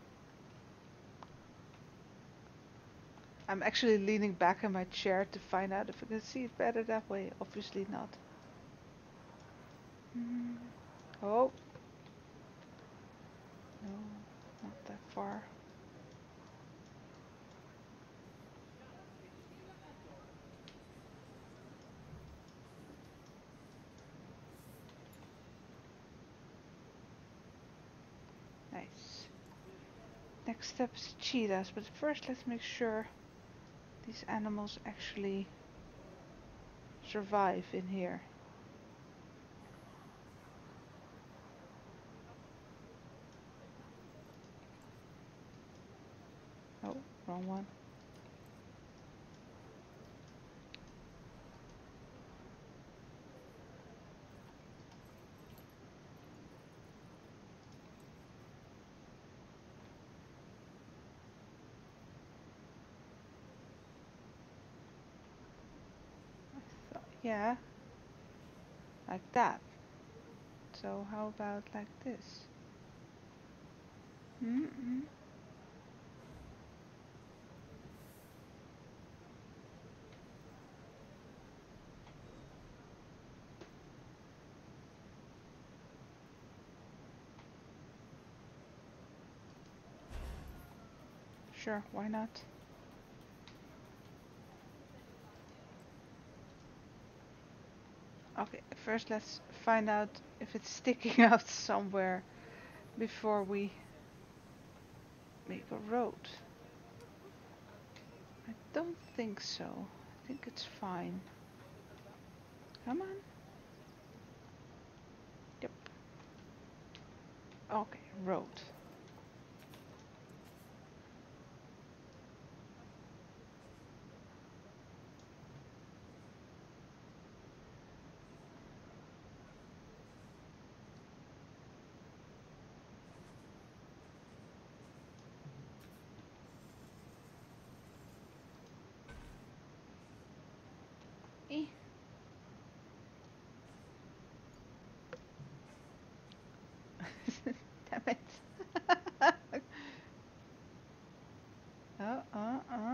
I'm actually leaning back in my chair to find out if I can see it better that way. Obviously not. Mm. Oh. No, not that far. Nice. Next step is cheetahs, but first let's make sure these animals actually survive in here. Oh, wrong one. So, yeah, like that. So how about like this? Mm-mm. Sure, why not? Okay, first let's find out if it's sticking out somewhere before we make a road. I don't think so. I think it's fine. Come on. Yep. Okay, road. Eh. Damn it. uh, uh, uh.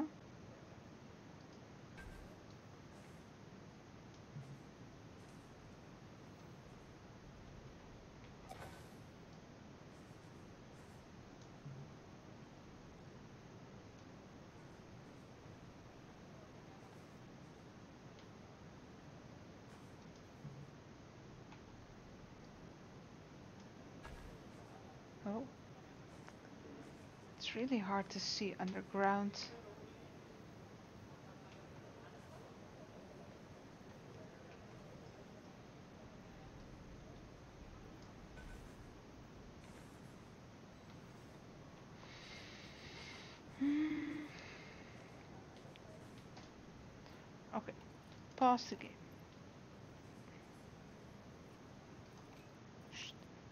Oh. It's really hard to see underground. Okay, pause the game. Shh.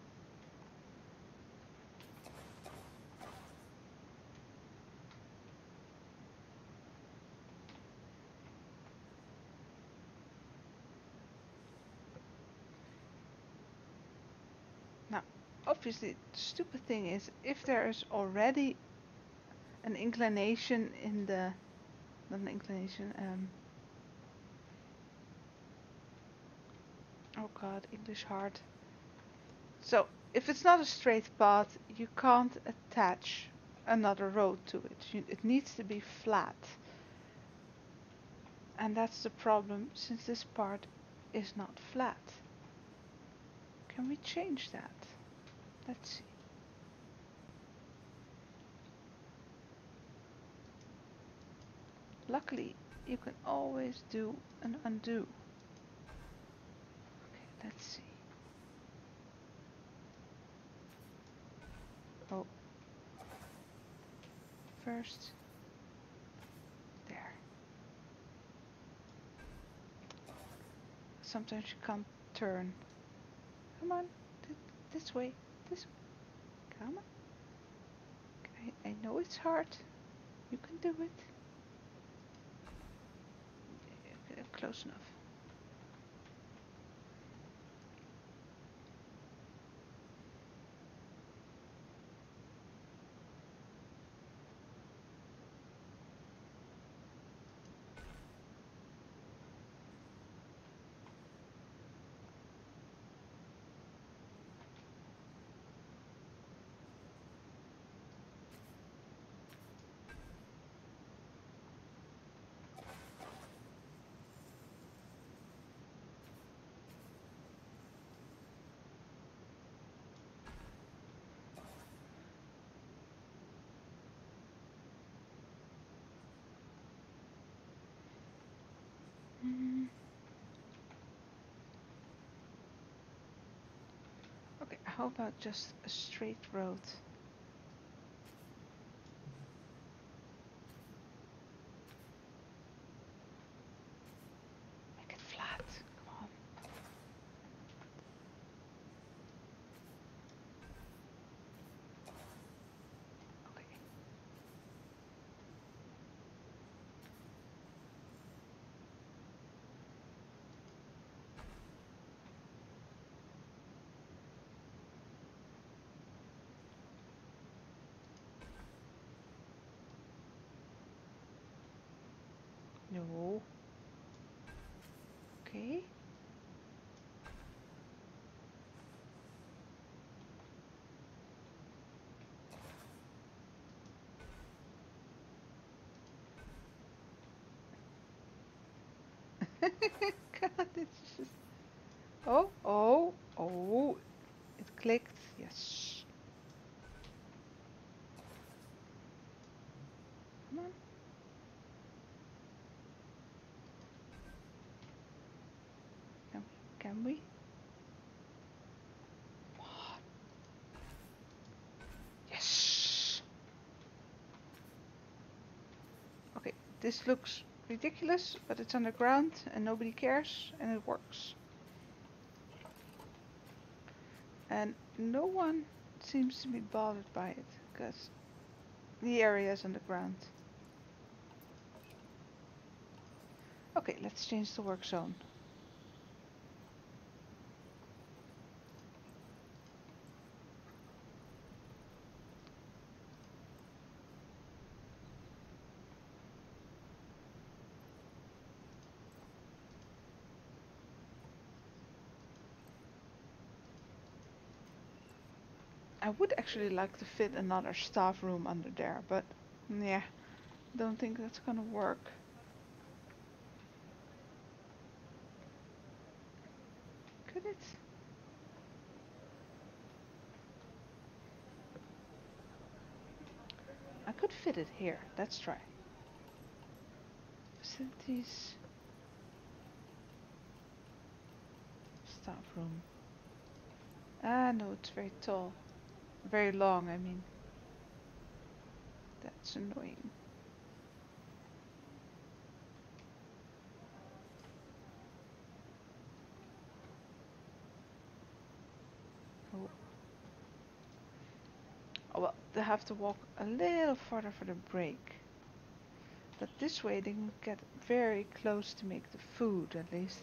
Now, obviously, the stupid thing is if there is already an inclination in the not an inclination. Um. Oh God, English hard. So if it's not a straight path, you can't attach another road to it. You, it needs to be flat. And that's the problem, since this part is not flat. Can we change that? Let's see. Luckily, you can always do an undo. Okay, let's see. Oh. First. There. Sometimes you can't turn. Come on. Th this way. This way. Come on. I, I know it's hard. You can do it. Okay, close enough. Mm. Okay, how about just a straight road? Make it flat. Come on. Okay. No. Okay. God, it's just. Oh, oh, oh. It clicked. Yes. Come on. Can we? Can we? Come on. Yes. Okay, this looks ridiculous, but it's underground and nobody cares and it works. And no one seems to be bothered by it because the area is underground. Okay, let's change the work zone. I would actually like to fit another staff room under there, but yeah, don't think that's gonna work. Could it? I could fit it here. Let's try. Facilities. Staff room. Ah, no, it's very tall. Very long, I mean. That's annoying. Oh. Oh well, they have to walk a little further for the break. But this way they can get very close to make the food, at least.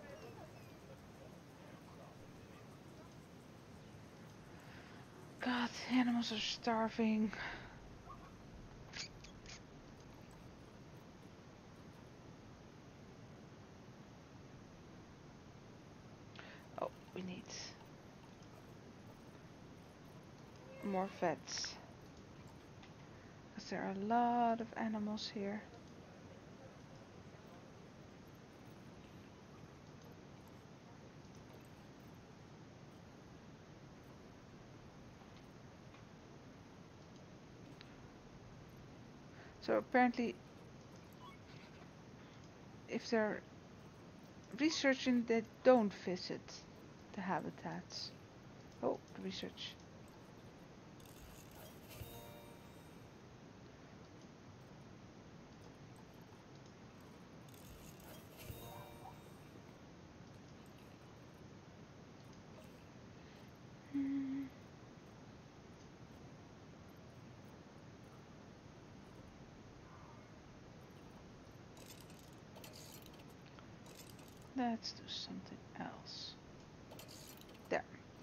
God, the animals are starving. we need more vets. Because there are a lot of animals here. So apparently, if they're researching, they don't visit the habitats. Oh, the research. Hmm. Let's do something else. There.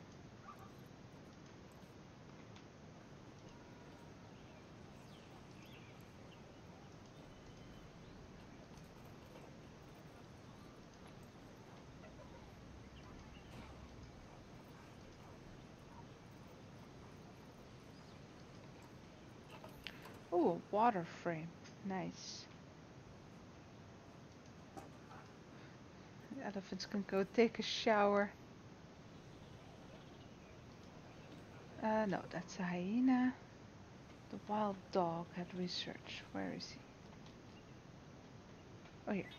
Oh, a water frame. Nice. The elephants can go take a shower. Uh, no, that's a hyena. The wild dog had research. Where is he? Oh, here.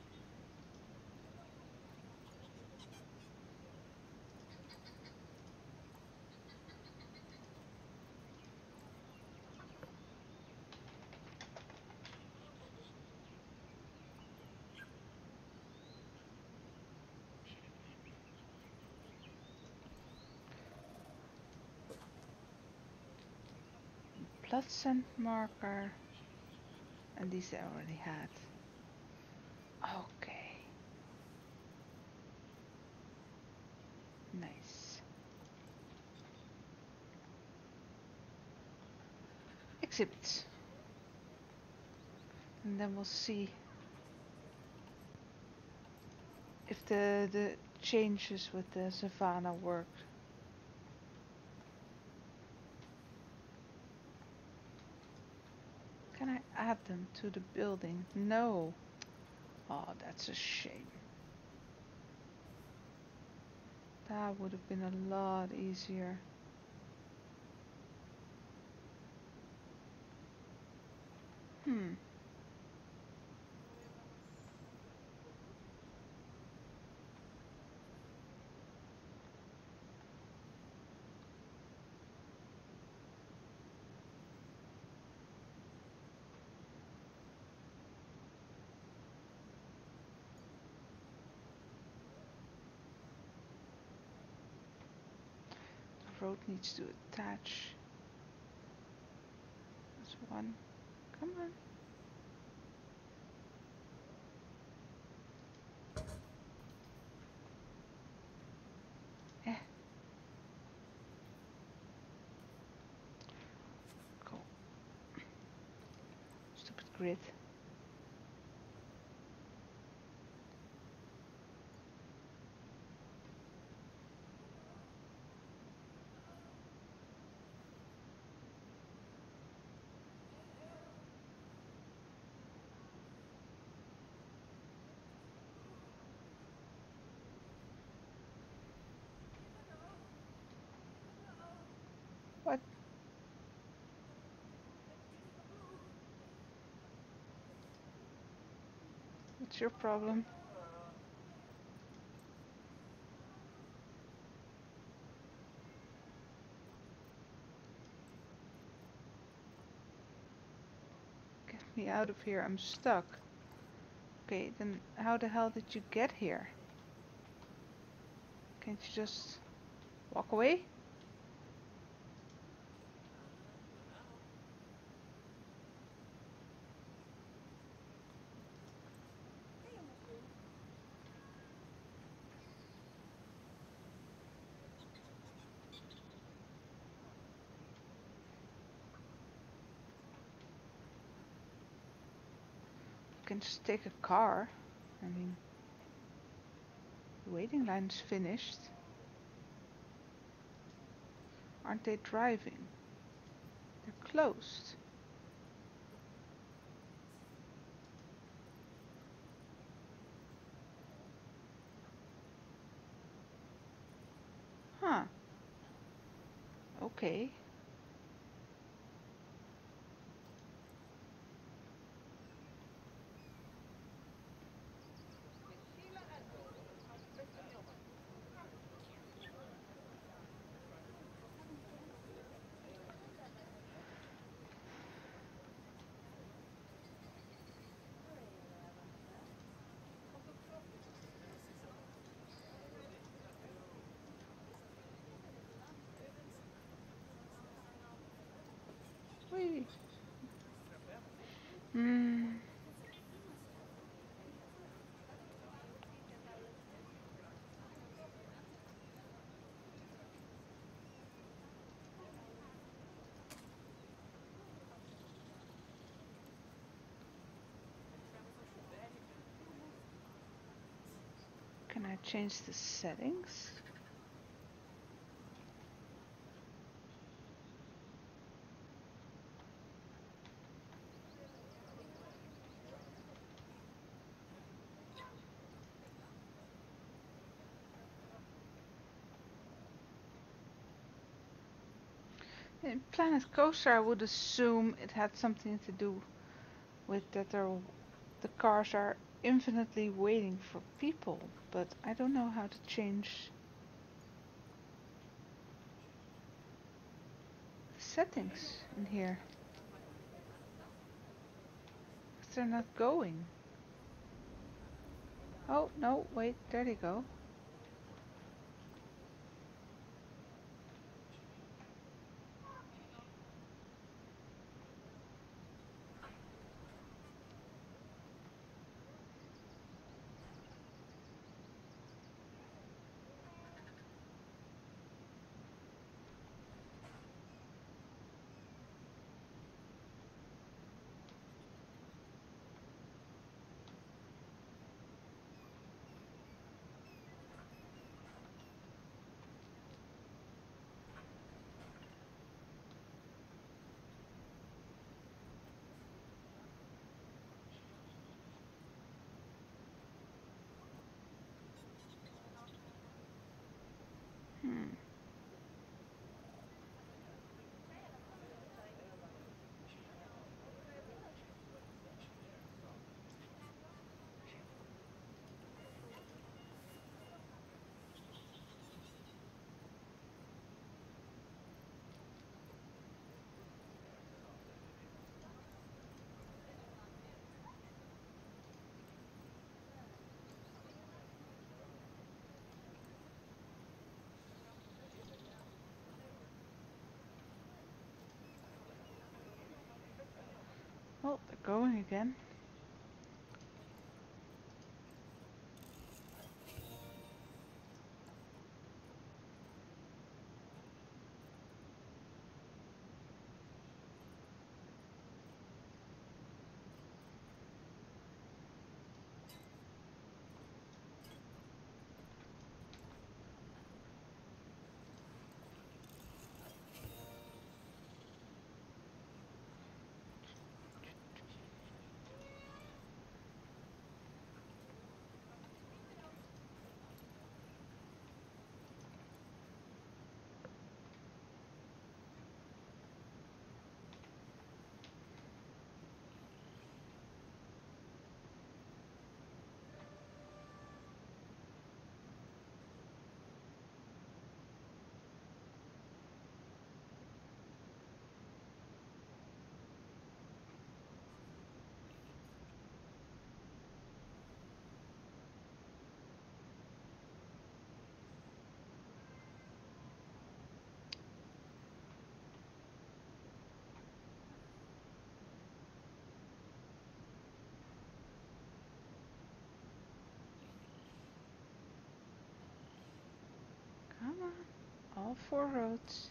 Blood scent marker. And these I already had. Okay. Nice. Exhibits. And then we'll see if the, the changes with the savannah work. Can I add them to the building? No. Oh, that's a shame. That would have been a lot easier. Hmm. The road needs to attach. That's one. Come on. Eh. Cool. Stupid grid. What? What's your problem? Get me out of here. I'm stuck. Okay, then how the hell did you get here? Can't you just walk away? You can just take a car. I mean, the waiting line's finished. Aren't they driving? They're closed. Huh. Okay. Whee. Hmm. Can I change the settings? In Planet Coaster, I would assume it had something to do with that there, the cars are infinitely waiting for people, but I don't know how to change the settings in here. 'Cause they're not going. Oh, no, wait, there they go. Hmm. Oh, they're going again. Come on, all four roads.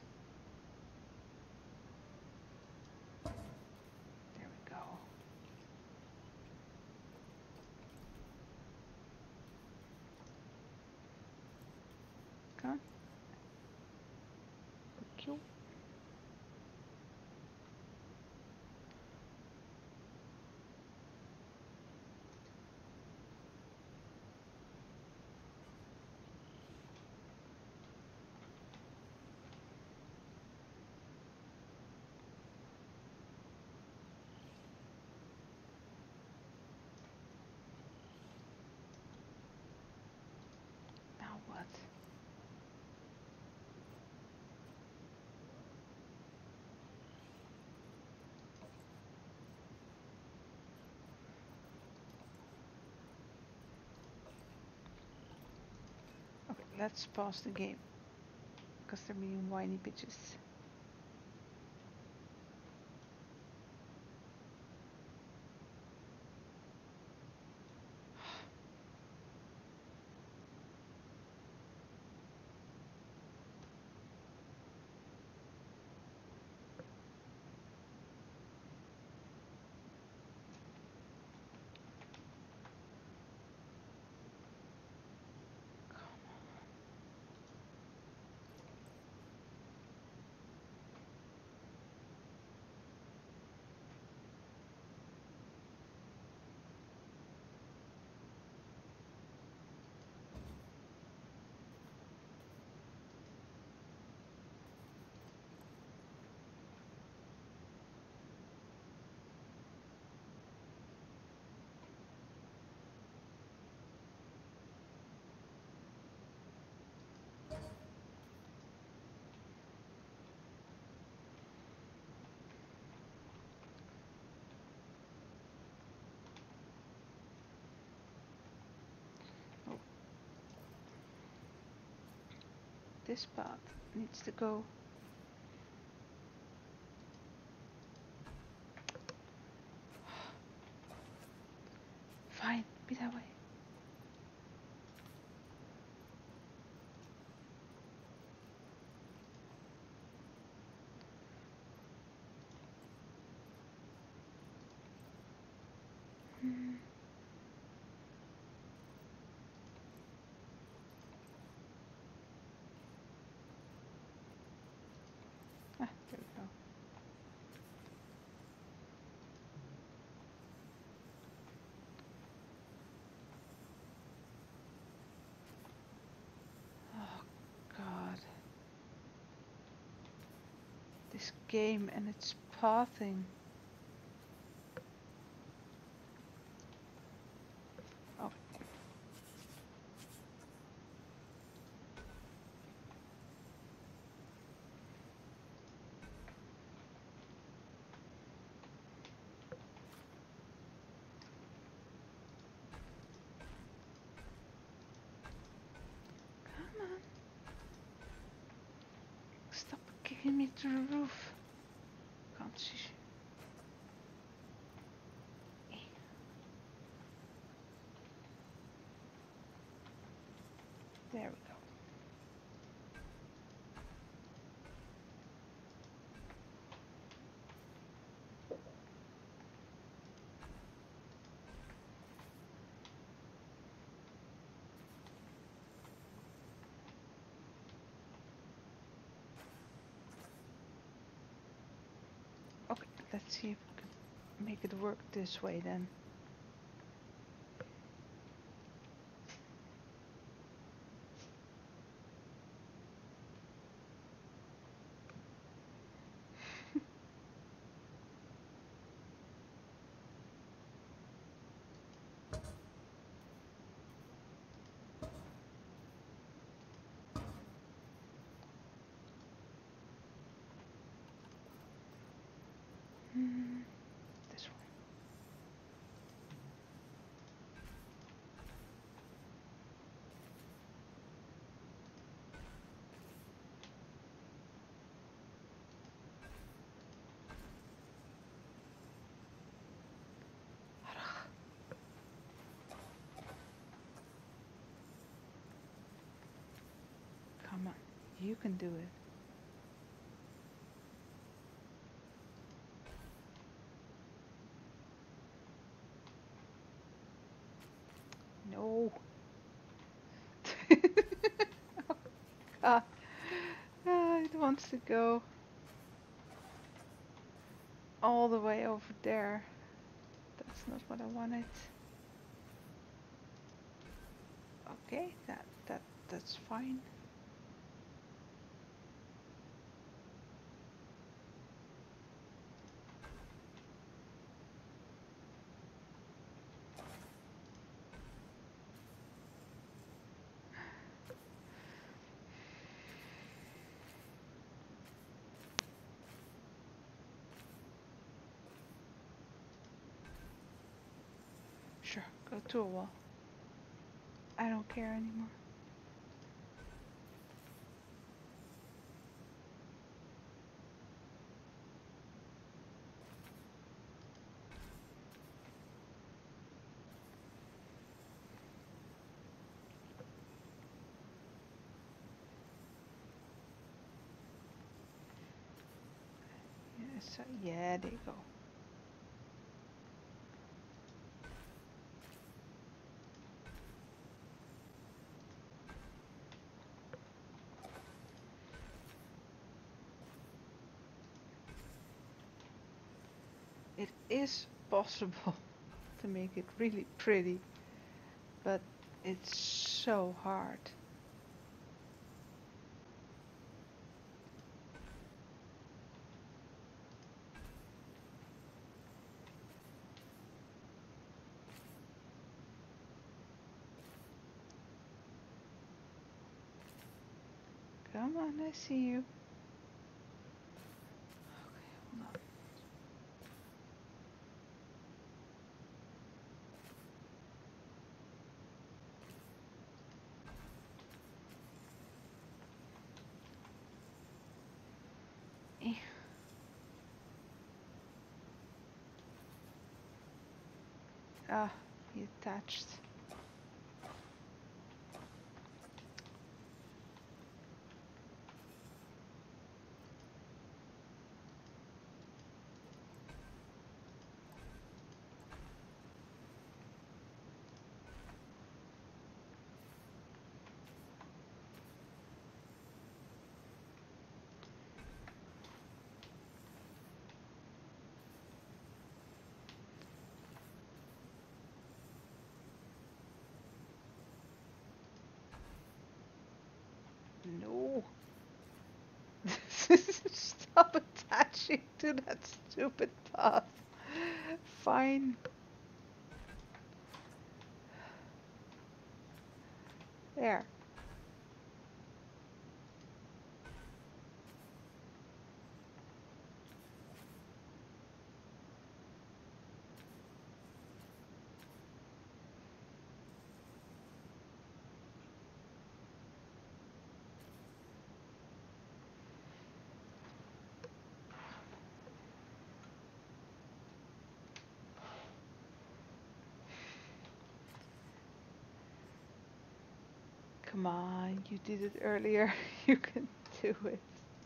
There we go. Come on. Thank you. Okay, let's pause the game. Because they're being whiny bitches. Oh. This path needs to go. Fine, be that way. Hmm. Ah, there we go. Oh god. This game and its pathing. Oh. Come on. Stop kicking me to the roof. Can't see. There we go. Okay, let's see if we can make it work this way then. Hmm, this one. Come on, you can do it. No. Ah, ah, it wants to go all the way over there. That's not what I wanted. Okay, that that that's fine. Go to a wall. I don't care anymore. Yeah, so yeah, there you go. It is possible to make it really pretty, but it's so hard. Come on, I see you. Okay, hold on. Eh. Ah, he attached. No. Stop attaching to that stupid path. Fine. There. Come on, you did it earlier. You can do it.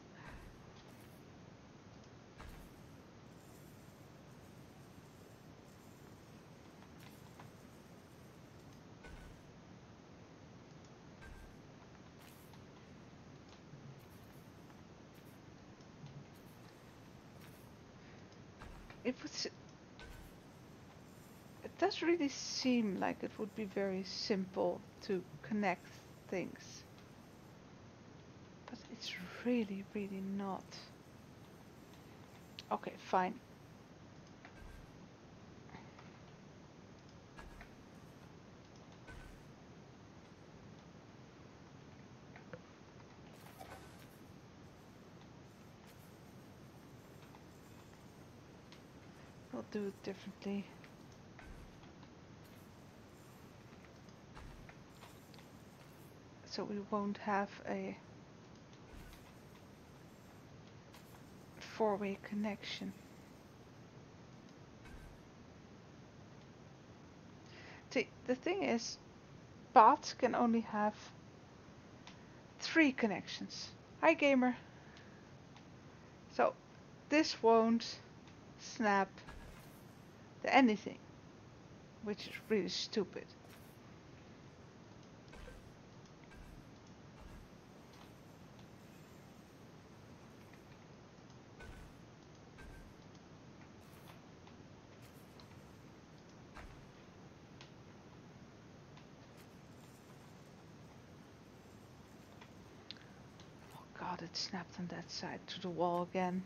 It would. s- It does really seem like it would be very simple to connect things, but it's really, really not. Okay, fine. We'll do it differently. So we won't have a four-way connection. See, the thing is, bots can only have three connections. Hi, gamer. So this won't snap to anything, which is really stupid. Oh god, it snapped on that side to the wall again.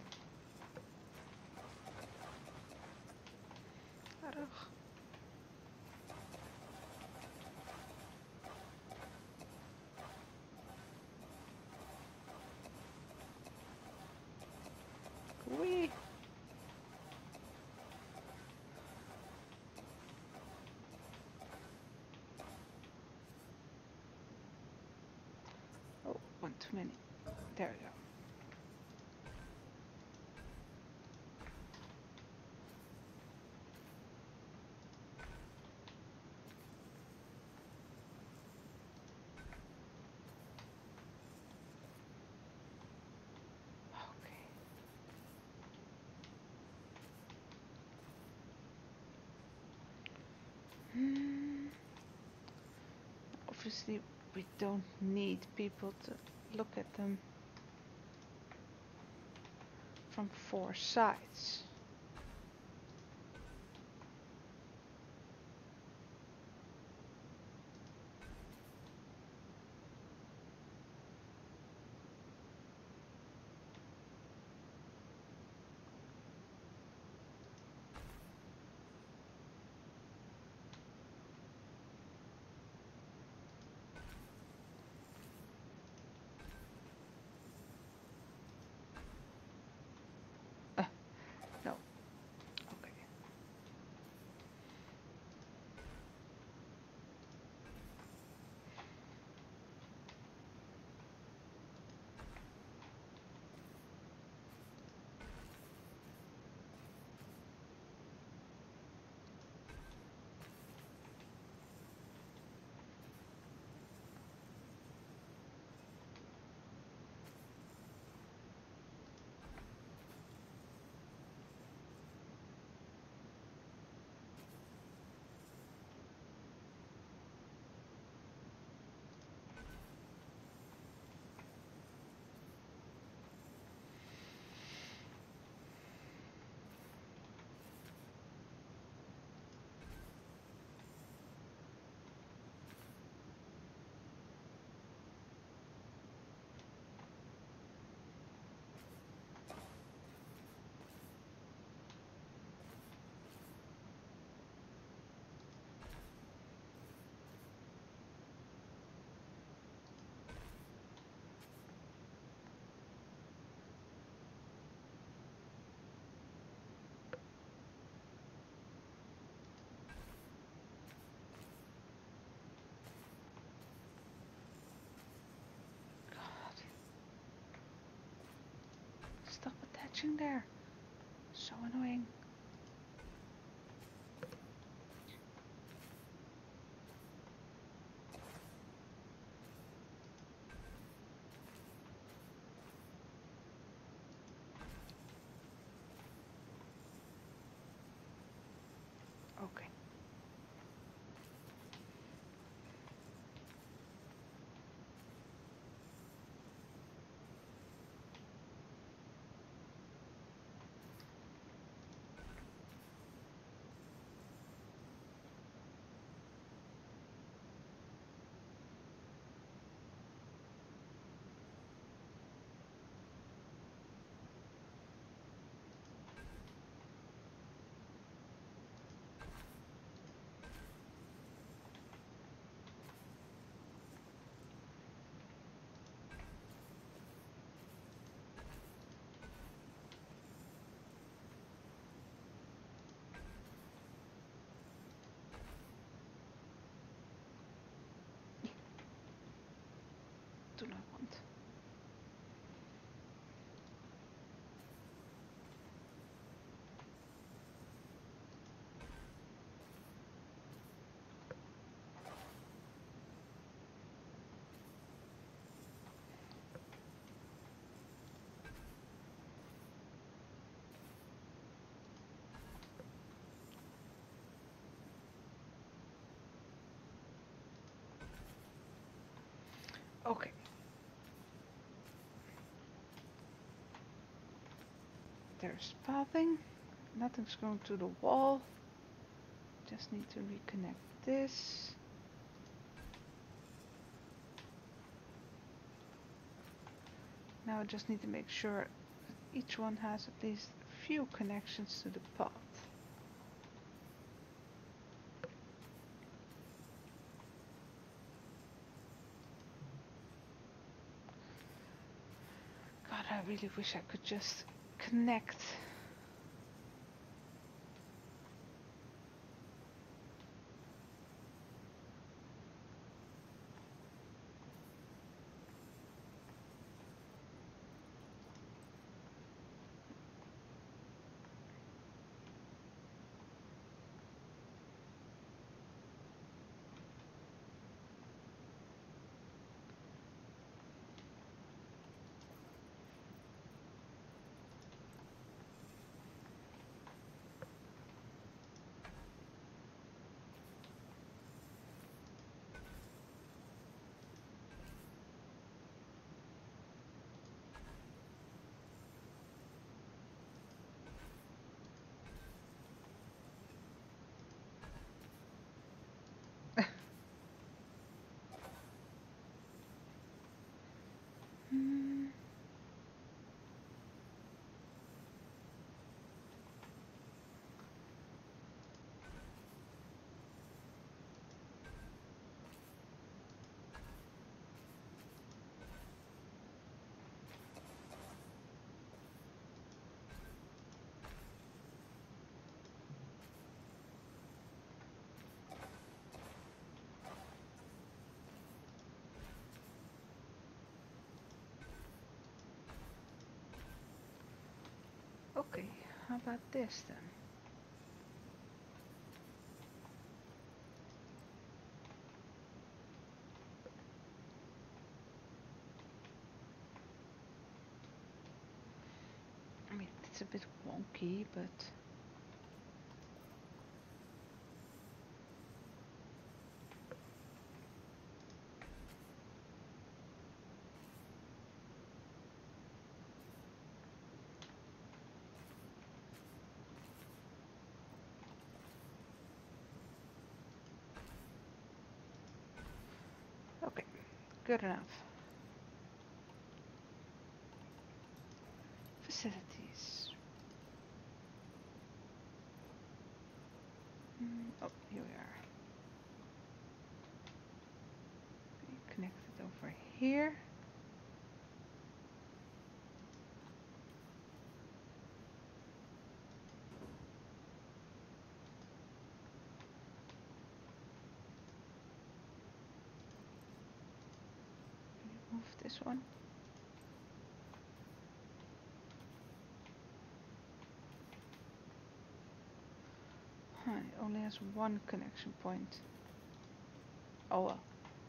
Ugh. Wee. on, too many. There we go. Okay. Hmm. Obviously, we don't need people to look at them from four sides. Uh, no. Okay. God. Stop attaching there. So annoying. Okay. Do not want. Okay. There's pathing. Nothing's going to the wall. Just need to reconnect this. Now I just need to make sure that each one has at least a few connections to the path. God, I really wish I could just connect. How about this then? I mean, it's a bit wonky, but okay, good enough. Facilities. Mm, oh, here we are. Okay, connected over here. Move this one. Huh, it only has one connection point. Oh well.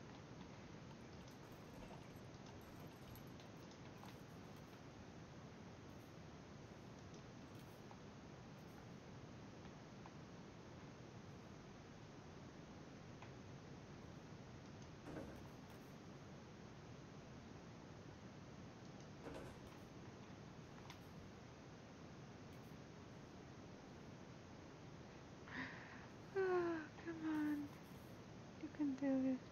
Ah, come on. You can do it.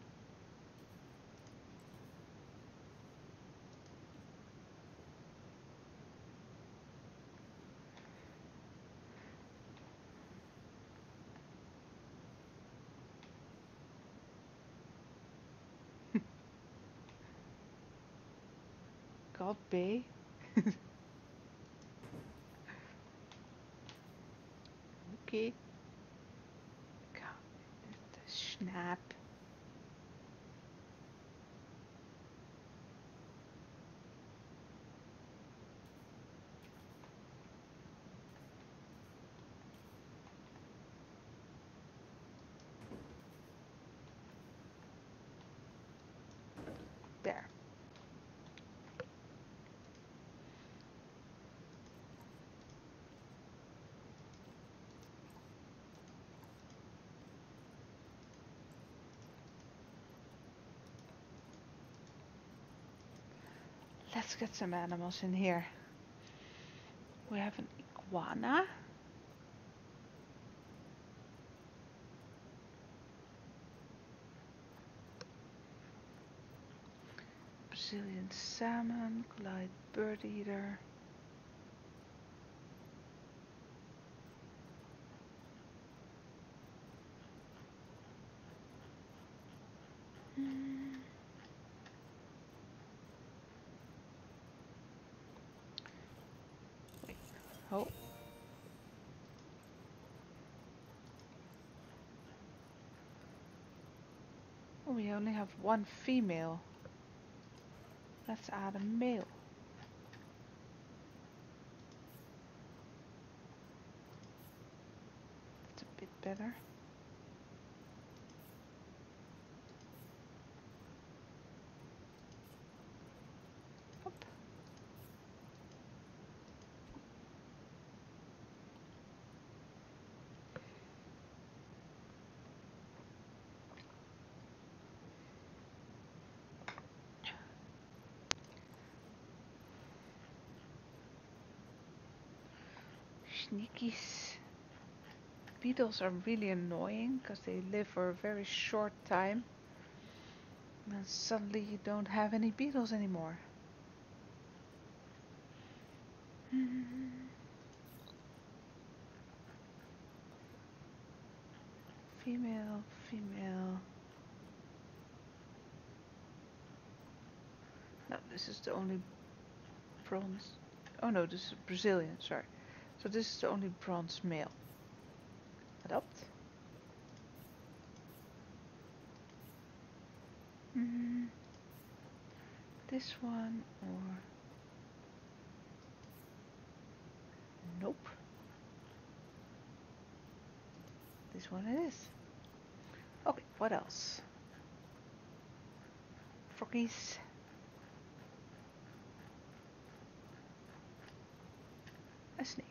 God B. Okay. God, the snap. There. Let's get some animals in here. We have an iguana. Brazilian salmon, Clyde bird eater. Mm. Wait. Oh. Oh, we only have one female. Let's add a male. That's a bit better. Hop. Sneakies. Beetles are really annoying because they live for a very short time. And then suddenly you don't have any beetles anymore. Female, female. No, this is the only bronze. Oh no, this is Brazilian, sorry. So this is the only bronze male. Adopt. Mm, this one or Nope. This one it is. Okay, what else? Froggies. A snake.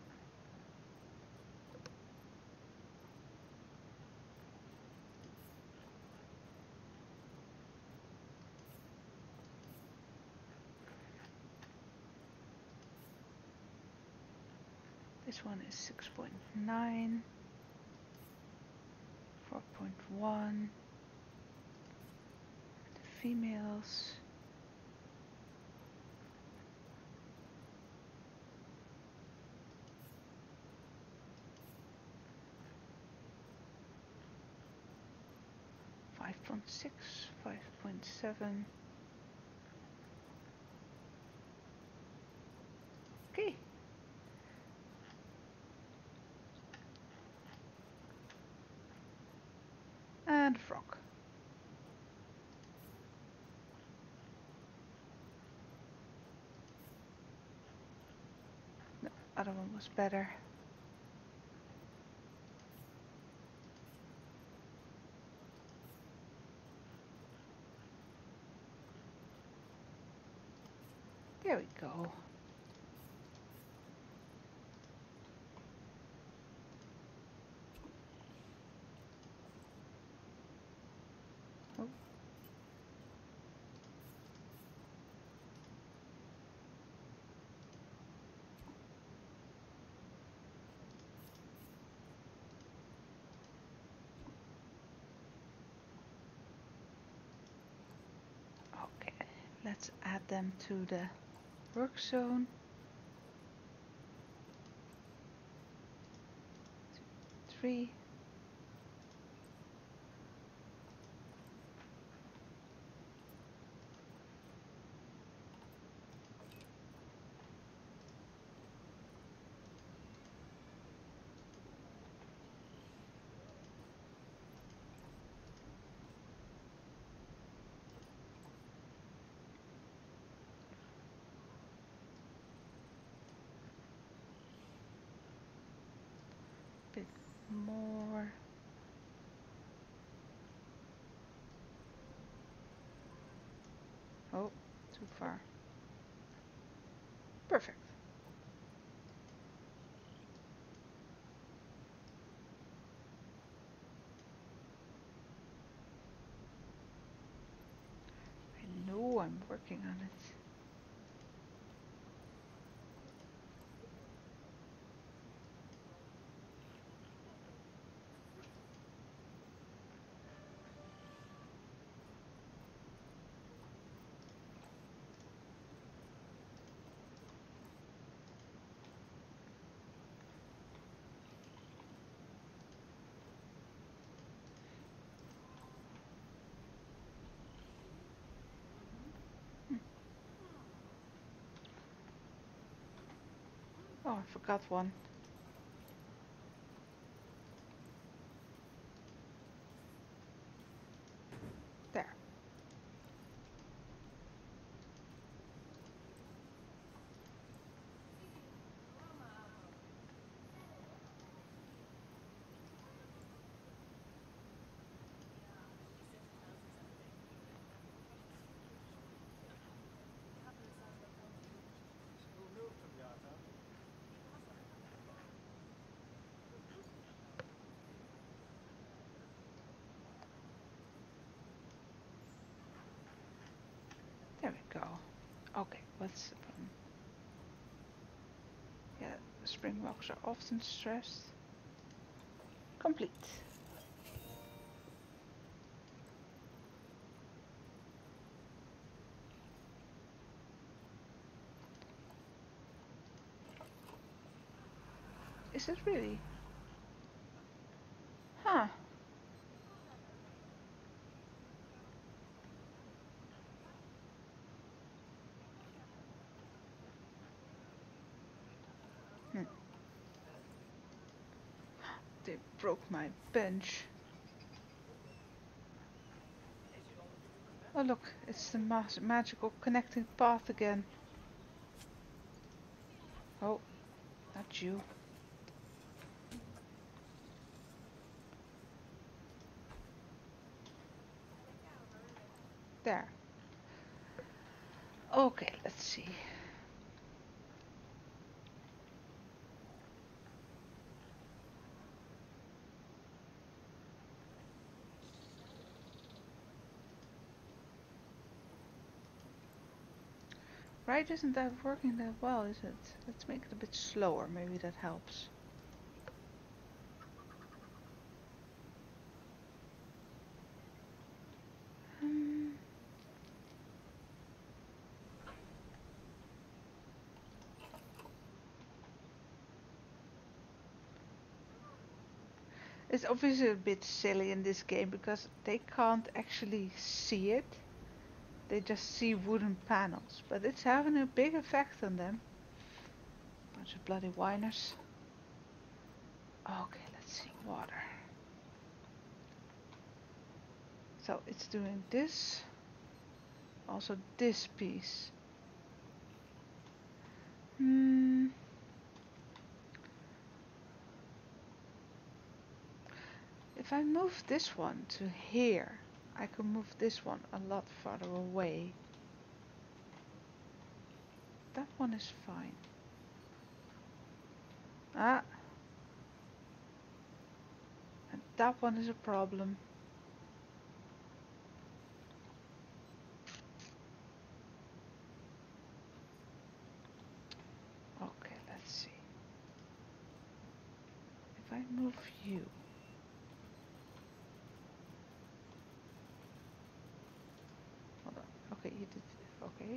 This one is six point nine. four point one. The females. five point six, five point seven. Okay. And frog. The other one was better. There we go. Oh. Okay, let's add them to the work zone. Three. Bit more. Oh, too far. Perfect. I know I'm working on it. Hmm. Oh, I forgot one. There. There we go. Okay, what's um, yeah, spring rocks are often stressed. Complete. Is it really? Huh. Hmm. They broke my bench. Oh look, it's the ma magical connecting path again. Oh, Not you. There. Okay, let's see. Right, isn't that working that well, is it? Let's make it a bit slower, maybe that helps. Hmm. It's obviously a bit silly in this game because they can't actually see it. They just see wooden panels, but it's having a big effect on them. Bunch of bloody whiners. Okay, let's see, water. So it's doing this, also this piece. Hmm. If I move this one to here, I can move this one a lot farther away. That one is fine. Ah. And that one is a problem. Okay, let's see. If I move you. Hold on. Okay, you did. Okay.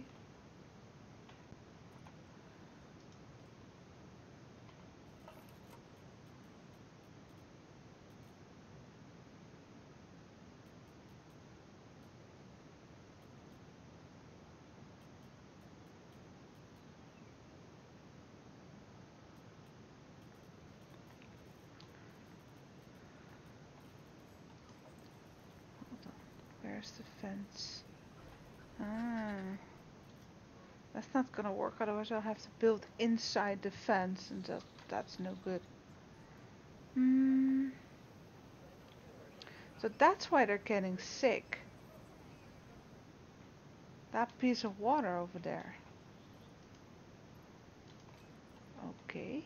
Hold on. Where's the fence? Ah. That's not gonna work, otherwise I'll have to build inside the fence, and that, that's no good. Hmm. So that's why they're getting sick. That piece of water over there. Okay.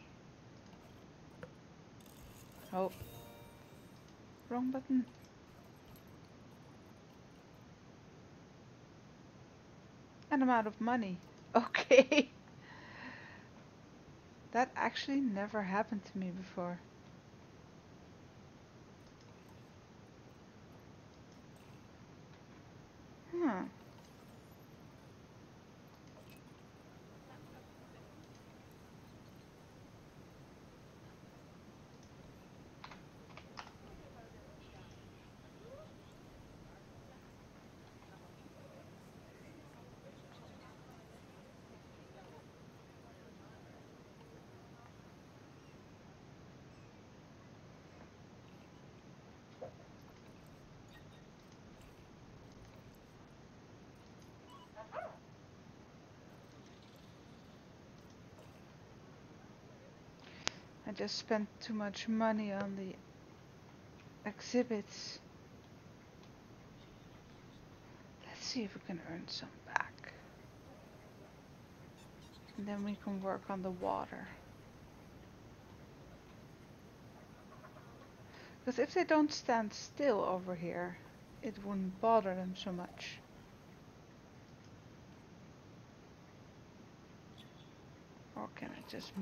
Oh. Wrong button. And I'm out of money. Okay. That actually never happened to me before. Huh. I just spent too much money on the exhibits. Let's see if we can earn some back. And then we can work on the water. Because if they don't stand still over here, it wouldn't bother them so much. Or can I just...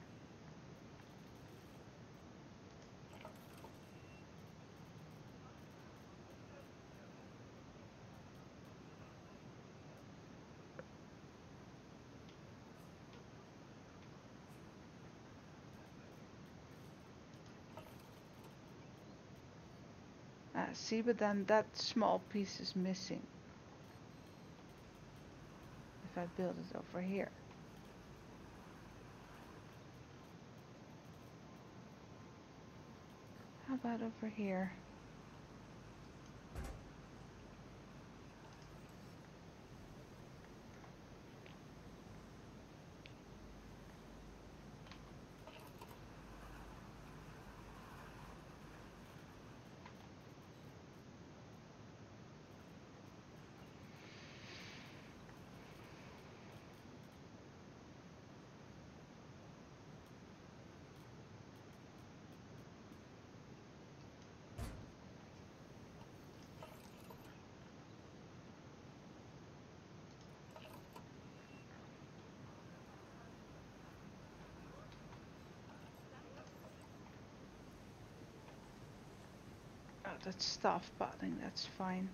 Ah, see, but then that small piece is missing. If I build it over here. How about over here? that's staff padding, that's fine.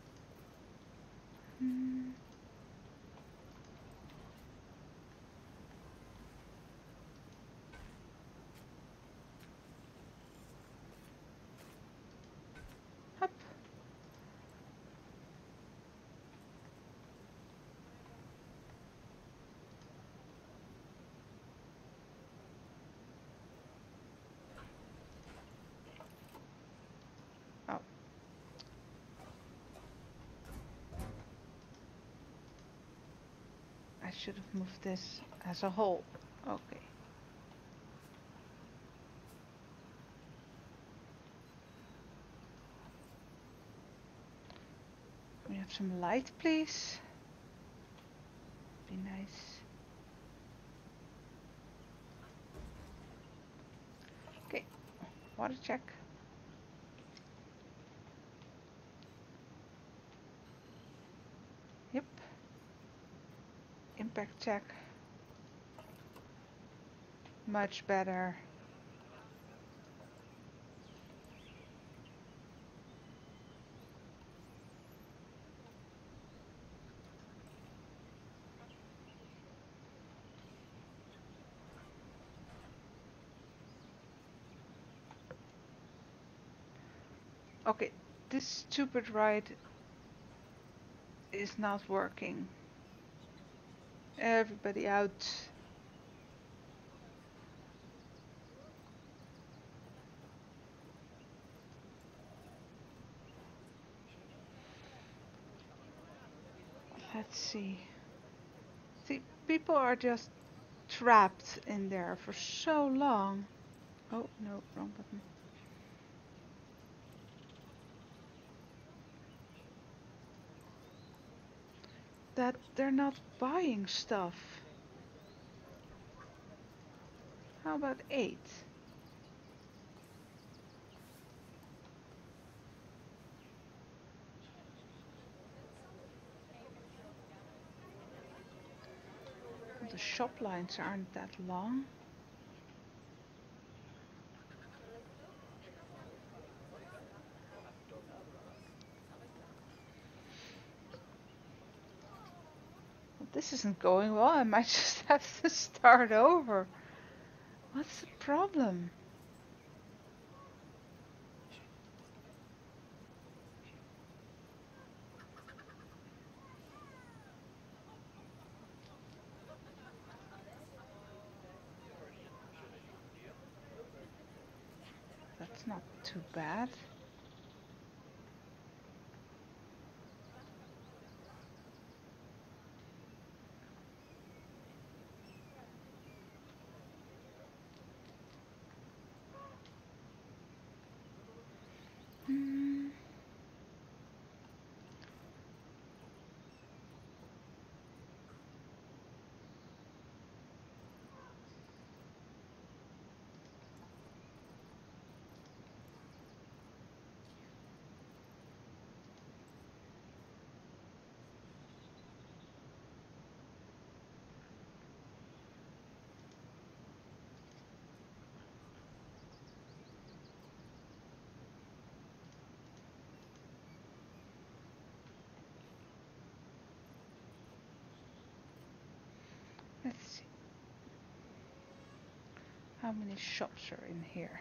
Hmm. Hup. Oh. I should have moved this as a whole. Okay. Can we have some light, please? Be nice. Okay. Water check. Yep. Impact check. Much better. Okay, this stupid ride is not working. Everybody out. Let's see. See, people are just trapped in there for so long. Oh, no, wrong button. That they're not buying stuff. How about eight? The shop lines aren't that long. Well, this isn't going well. I might just have to start over. What's the problem? That's not too bad. Hmm. Let's see. How many shops are in here?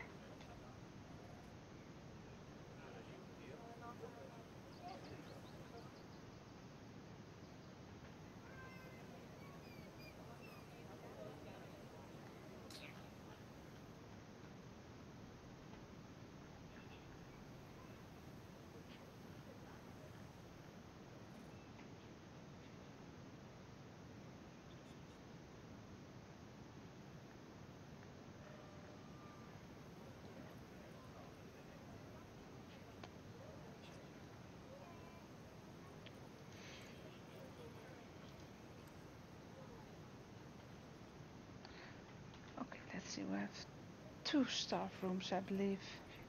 Okay, let's see. We have two staff rooms, I believe.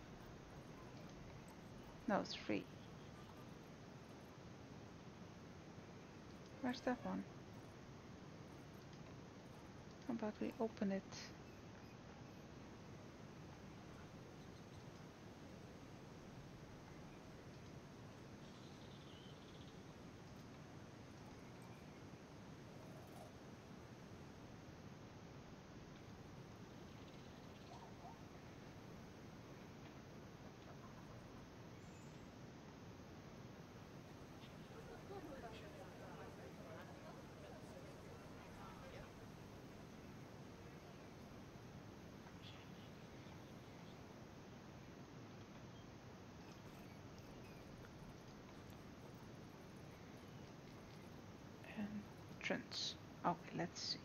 No, three. Where's that one? How about we open it? entrance. Okay, let's see.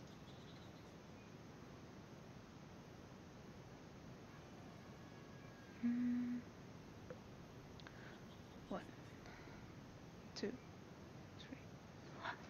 Hmm. One, two, three, four, five.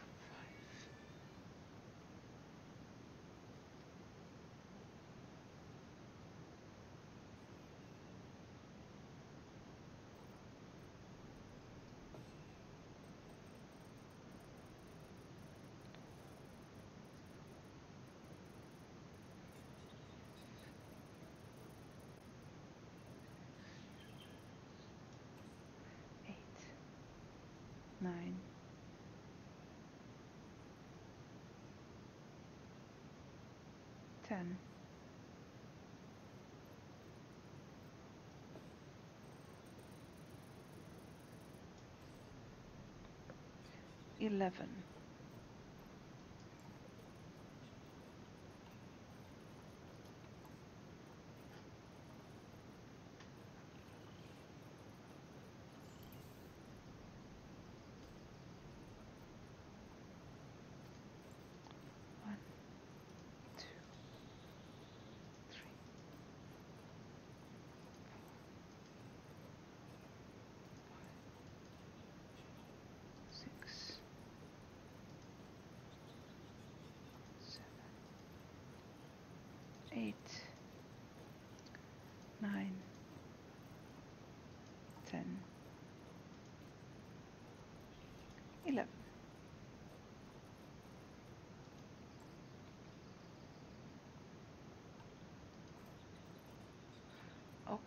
Eight, nine, ten, eleven, one, two, three, six, seven, eight, nine, ten, eleven. Okay.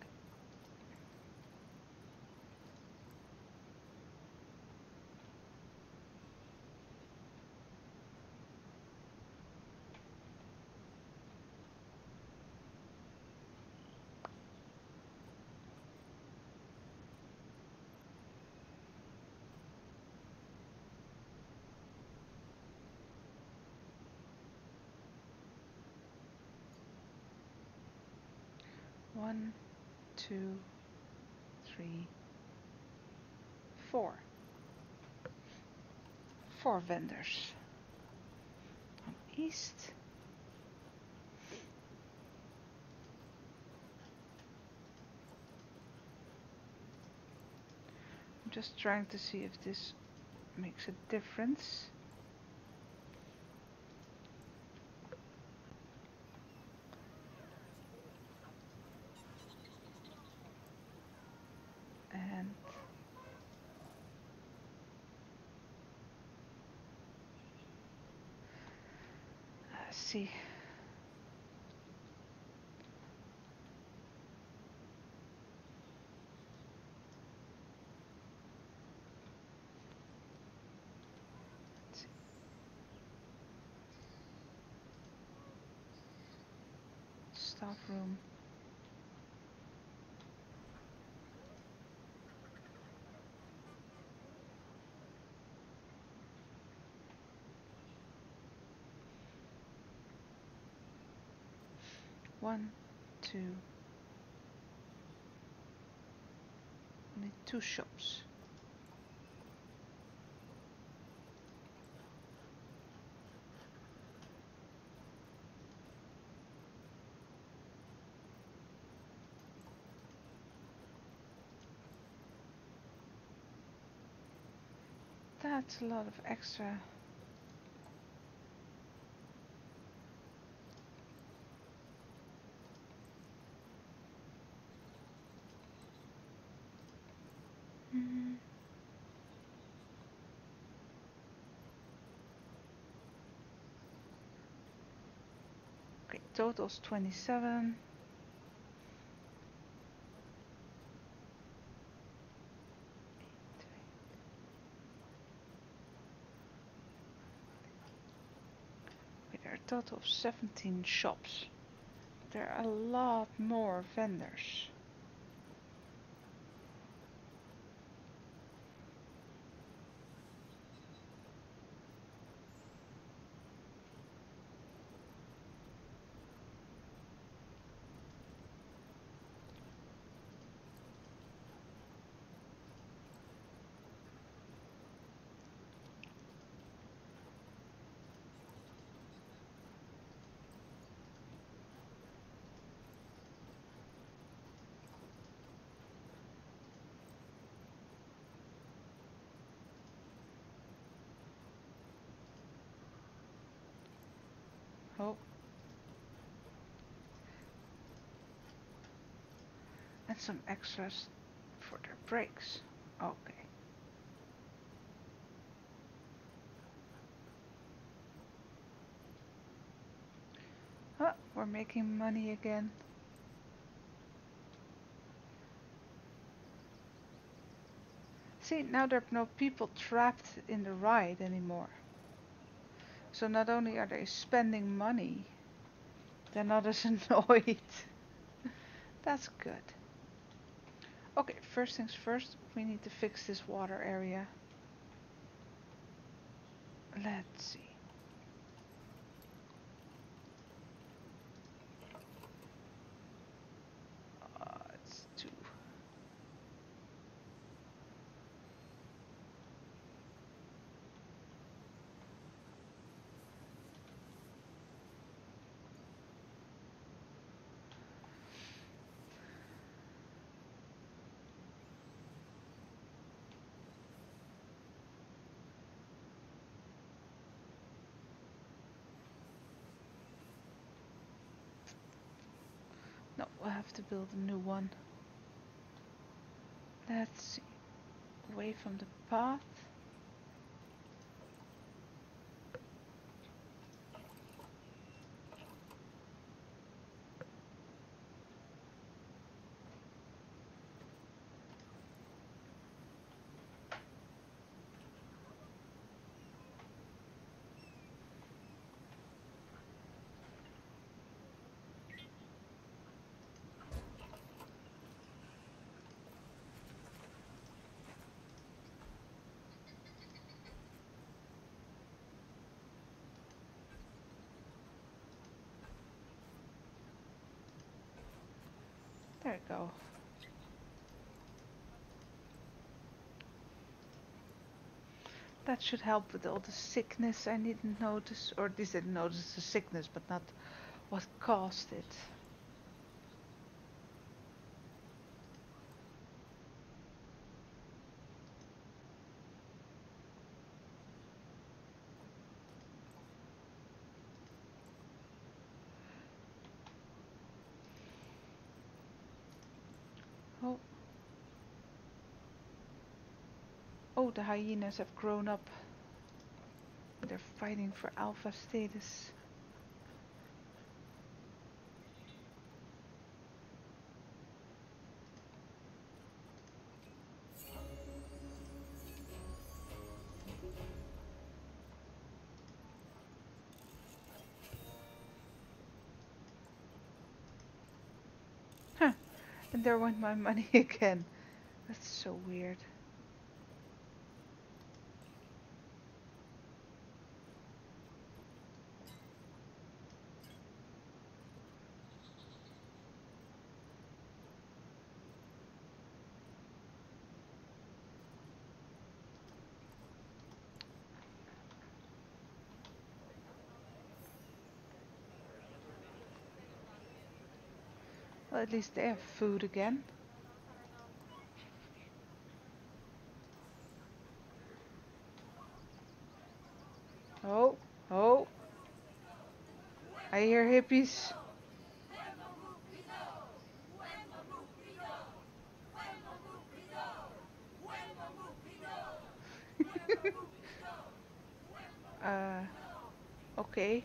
One, two, three, four. Four vendors. On east. I'm just trying to see if this makes a difference. And uh, see. Let's see. Staff room. One, two, only two shops. That's a lot of extra. Mm. Okay, total's twenty-seven. Okay, there are a total of seventeen shops. There are a lot more vendors. Oh. And some extras for their brakes. Okay. Oh, we're making money again. See, now there are no people trapped in the ride anymore. So not only are they spending money, they're not as annoyed. That's good. Okay, first things first, we need to fix this water area. Let's see. Uh, it's two. No, we'll have to build a new one. Let's see. Away from the path. There we go. That should help with all the sickness I didn't notice, or at least I didn't notice the sickness, but not what caused it. Oh. Oh, the hyenas have grown up. They're fighting for alpha status. Huh. And there went my money again. That's so weird. Well, at least they have food again. Oh, oh. I hear hippies. uh, okay.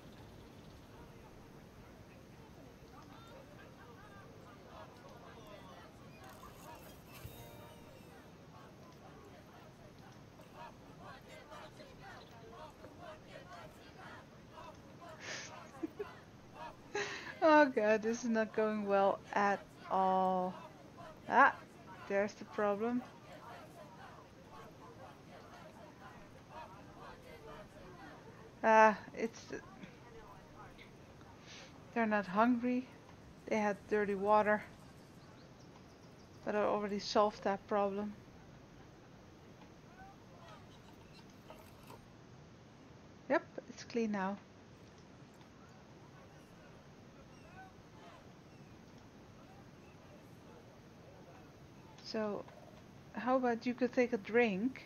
Oh god, this is not going well at all. Ah, there's the problem. Ah, it's... They're not hungry. They had dirty water. But I already solved that problem. Yep, it's clean now. So, how about you could take a drink?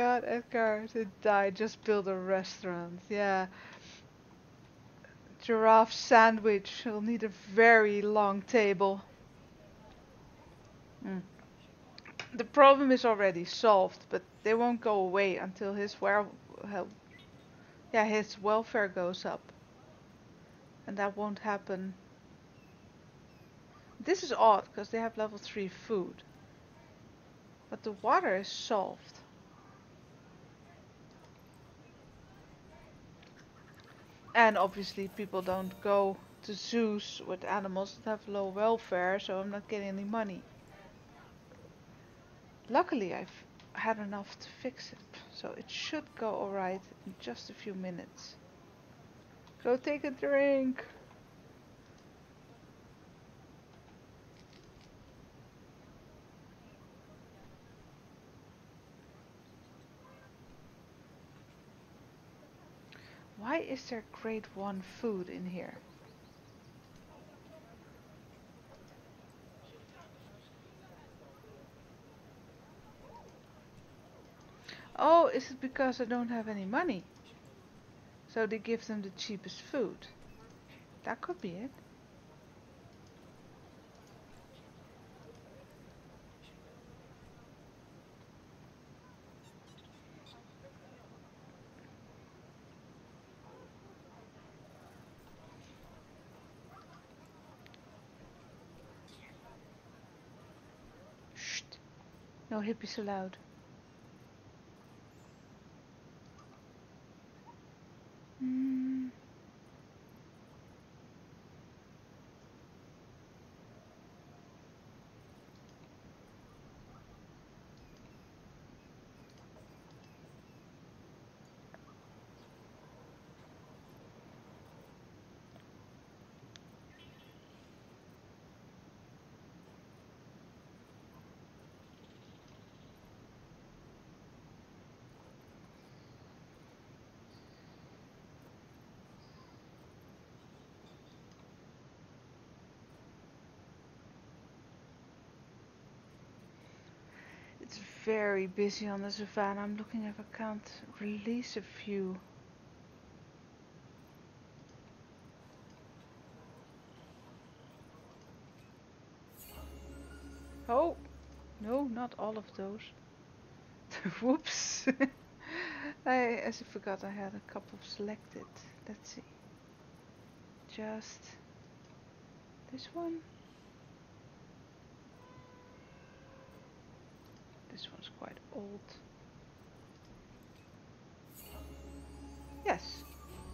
god, Edgar to die. Just build a restaurant. Yeah. Giraffe sandwich. We'll need a very long table. Mm. The problem is already solved, but they won't go away until his where, yeah, his welfare goes up, and that won't happen. This is odd because they have level three food, but the water is solved. And obviously people don't go to zoos with animals that have low welfare, so I'm not getting any money. Luckily I've had enough to fix it, so it should go alright in just a few minutes. Go take a drink! Why is there grade one food in here? Oh, is it because I don't have any money? So they give them the cheapest food. That could be it. Shh. No hippies allowed. Mm. It's very busy on the savannah. I'm looking if I can't release a few. Oh, no, not all of those. Whoops. I as I forgot I had a couple selected. Let's see. Just this one. This one's quite old. Yes.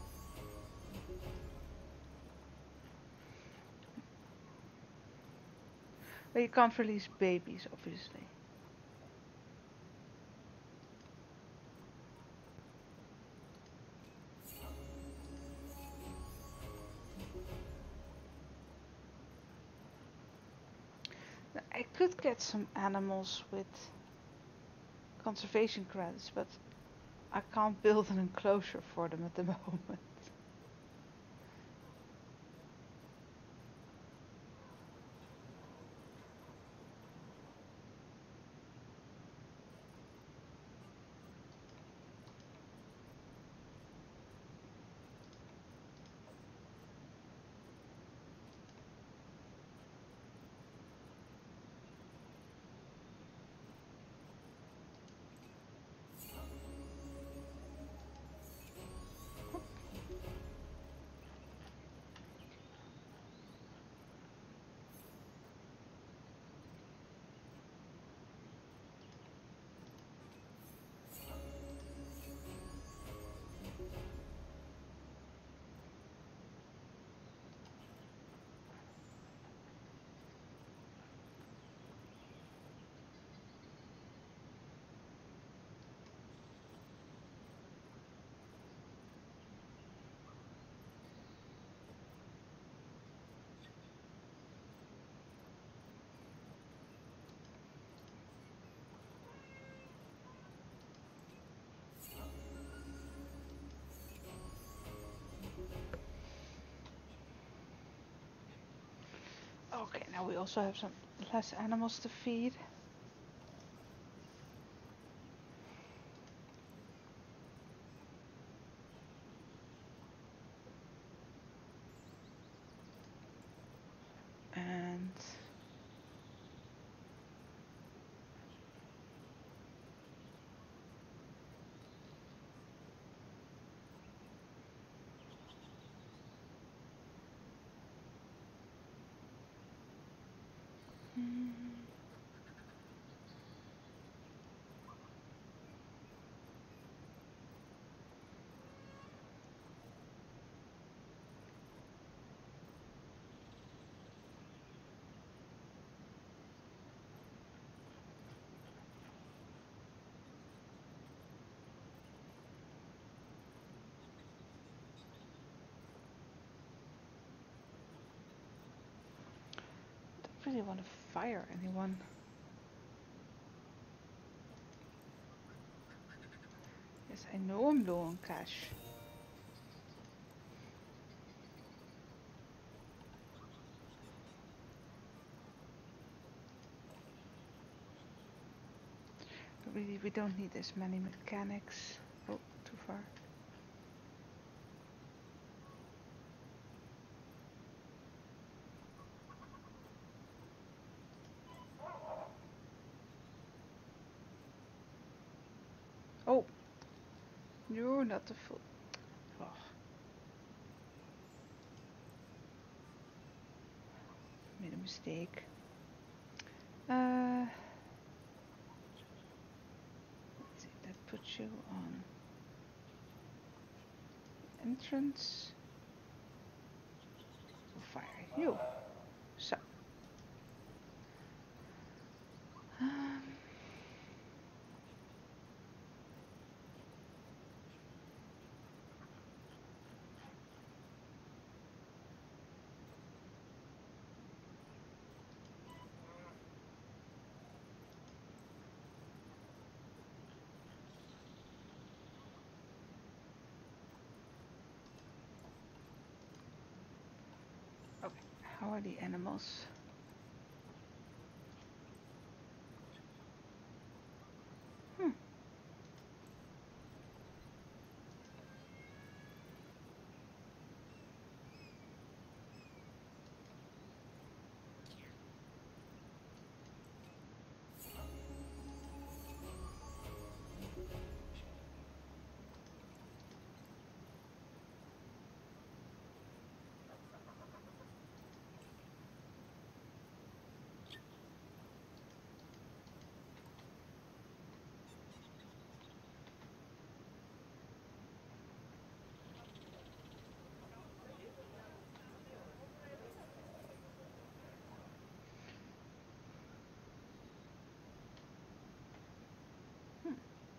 But you can't release babies, obviously. Now, I could get some animals with conservation credits, but I can't build an enclosure for them at the moment. Okay, now we also have some less animals to feed. really want to fire anyone. Yes, I know I'm low on cash. But really, we don't need as many mechanics. Oh, too far. Oh, you're not the full. Oh, made a mistake. Uh, let's see, that puts you on entrance. We'll fire you. So. Um, okay, how are the animals? Hmm. Hmm.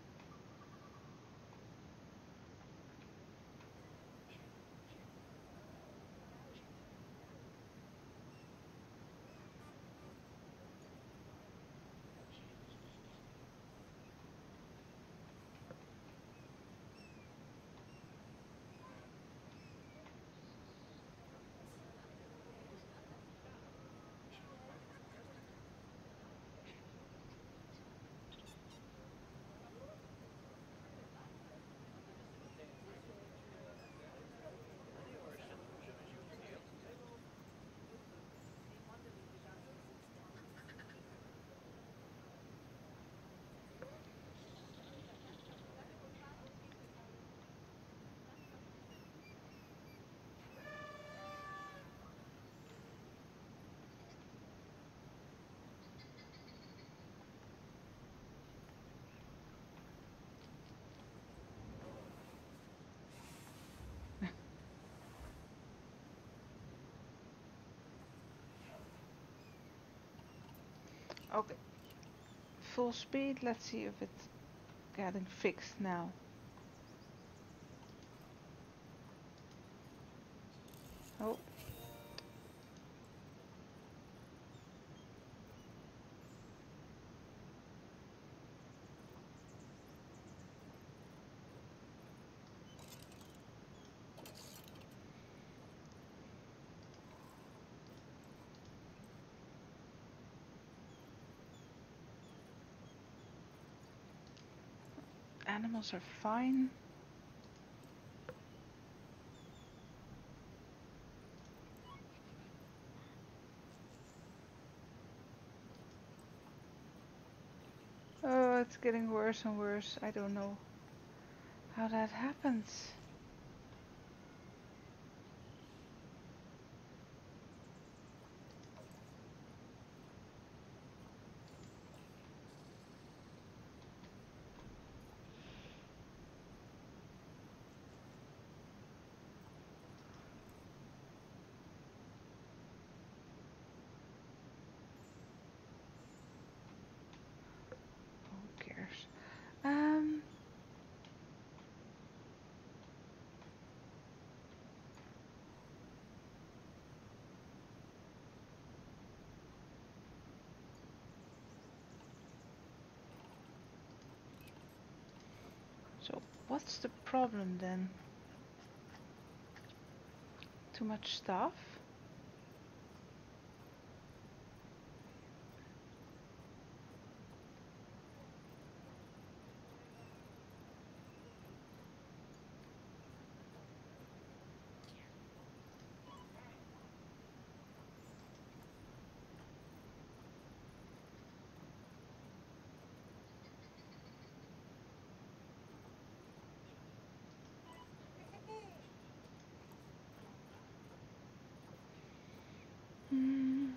Okay, full speed. Let's see if it's getting fixed now. Oh, animals are fine. Oh, it's getting worse and worse. I don't know how that happens. Who cares? Um, So what's the problem then? Too much stuff? Hmm.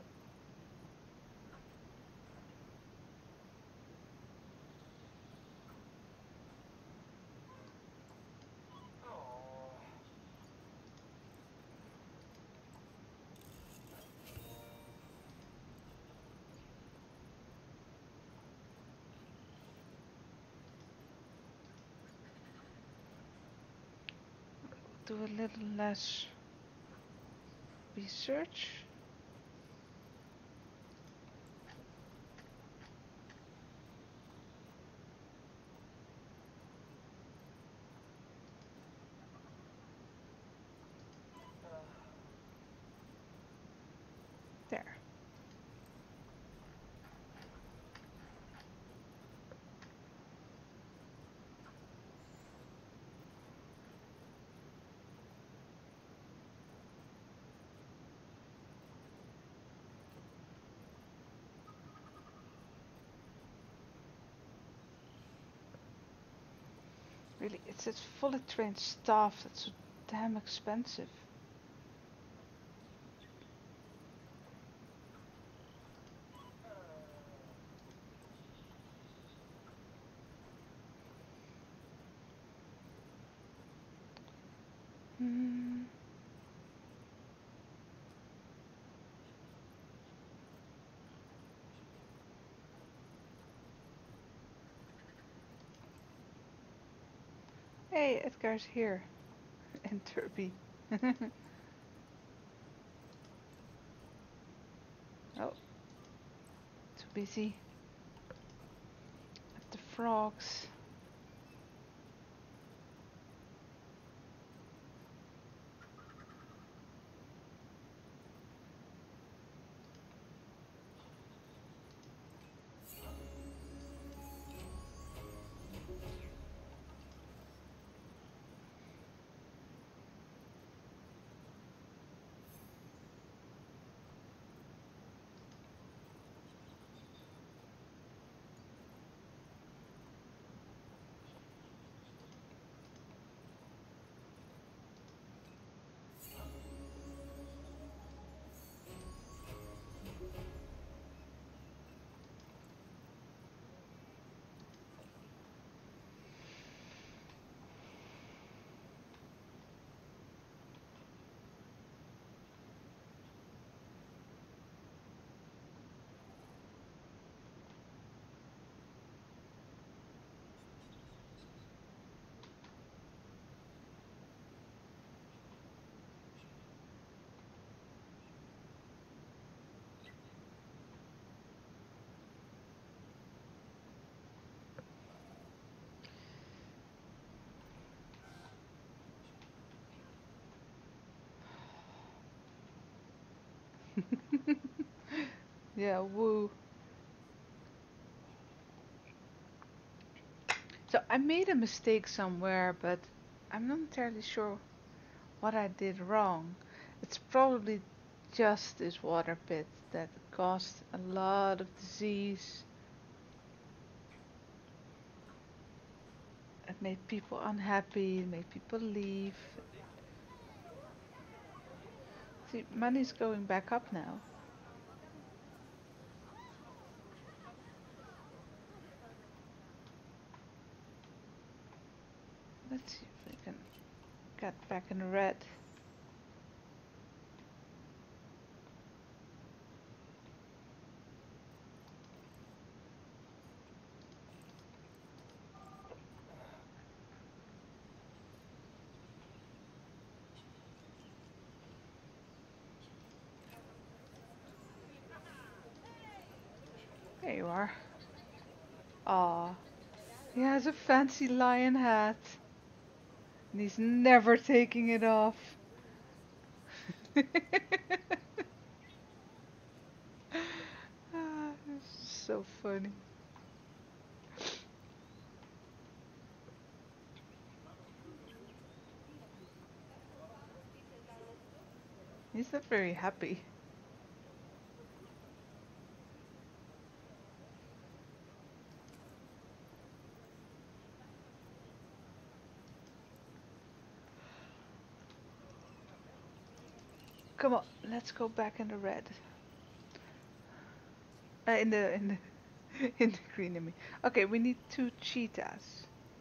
Do a little less research. There. Really, it's that fully trained staff that's so damn expensive. Hmm. Hey, Edgar's here. And Turby. Oh, too busy with the frogs. Yeah, woo. So I made a mistake somewhere, but I'm not entirely sure what I did wrong. It's probably just this water pit that caused a lot of disease. It made people unhappy, it made people leave. See, money's going back up now. Let's see if we can get back in the red. There you are. Aw, He has a fancy lion hat. And he's never taking it off. Ah, it's so funny. He's not very happy. Come on, let's go back in the red. Uh, in the in the in the green. I mean. Okay, we need two cheetahs.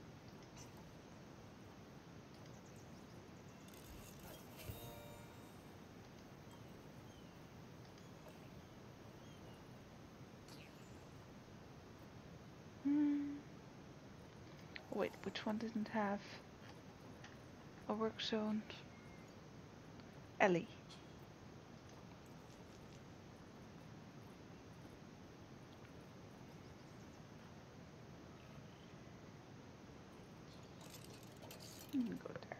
Hmm. Wait, which one didn't have a work zone? Ellie. Hmm, go there.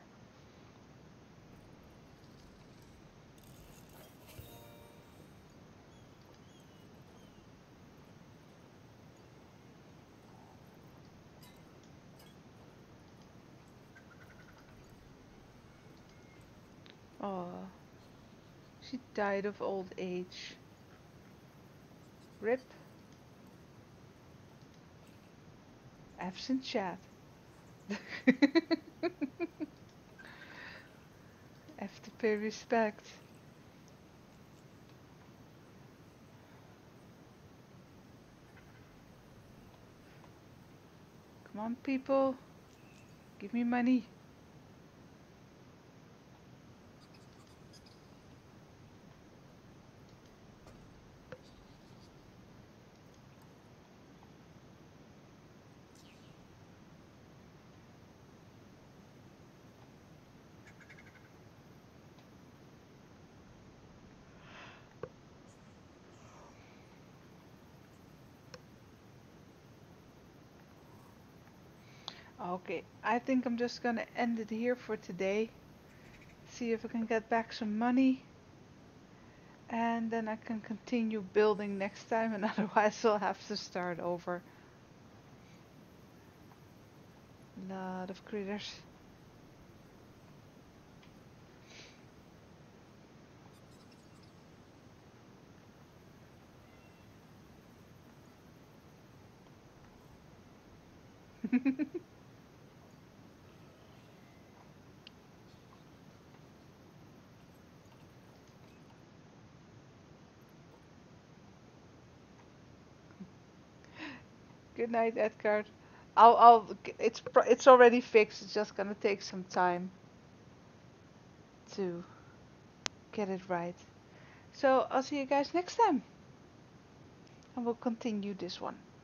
Oh, she died of old age. Rip. Absent chat. Have to pay respect. Come on, people. Give me money. Okay, I think I'm just gonna end it here for today. See if I can get back some money. And then I can continue building next time, and otherwise I'll have to start over. Lot of critters. Good night, Edgar. I'll, I'll, it's, it's already fixed. It's just gonna take some time to get it right. So I'll see you guys next time, and we'll continue this one.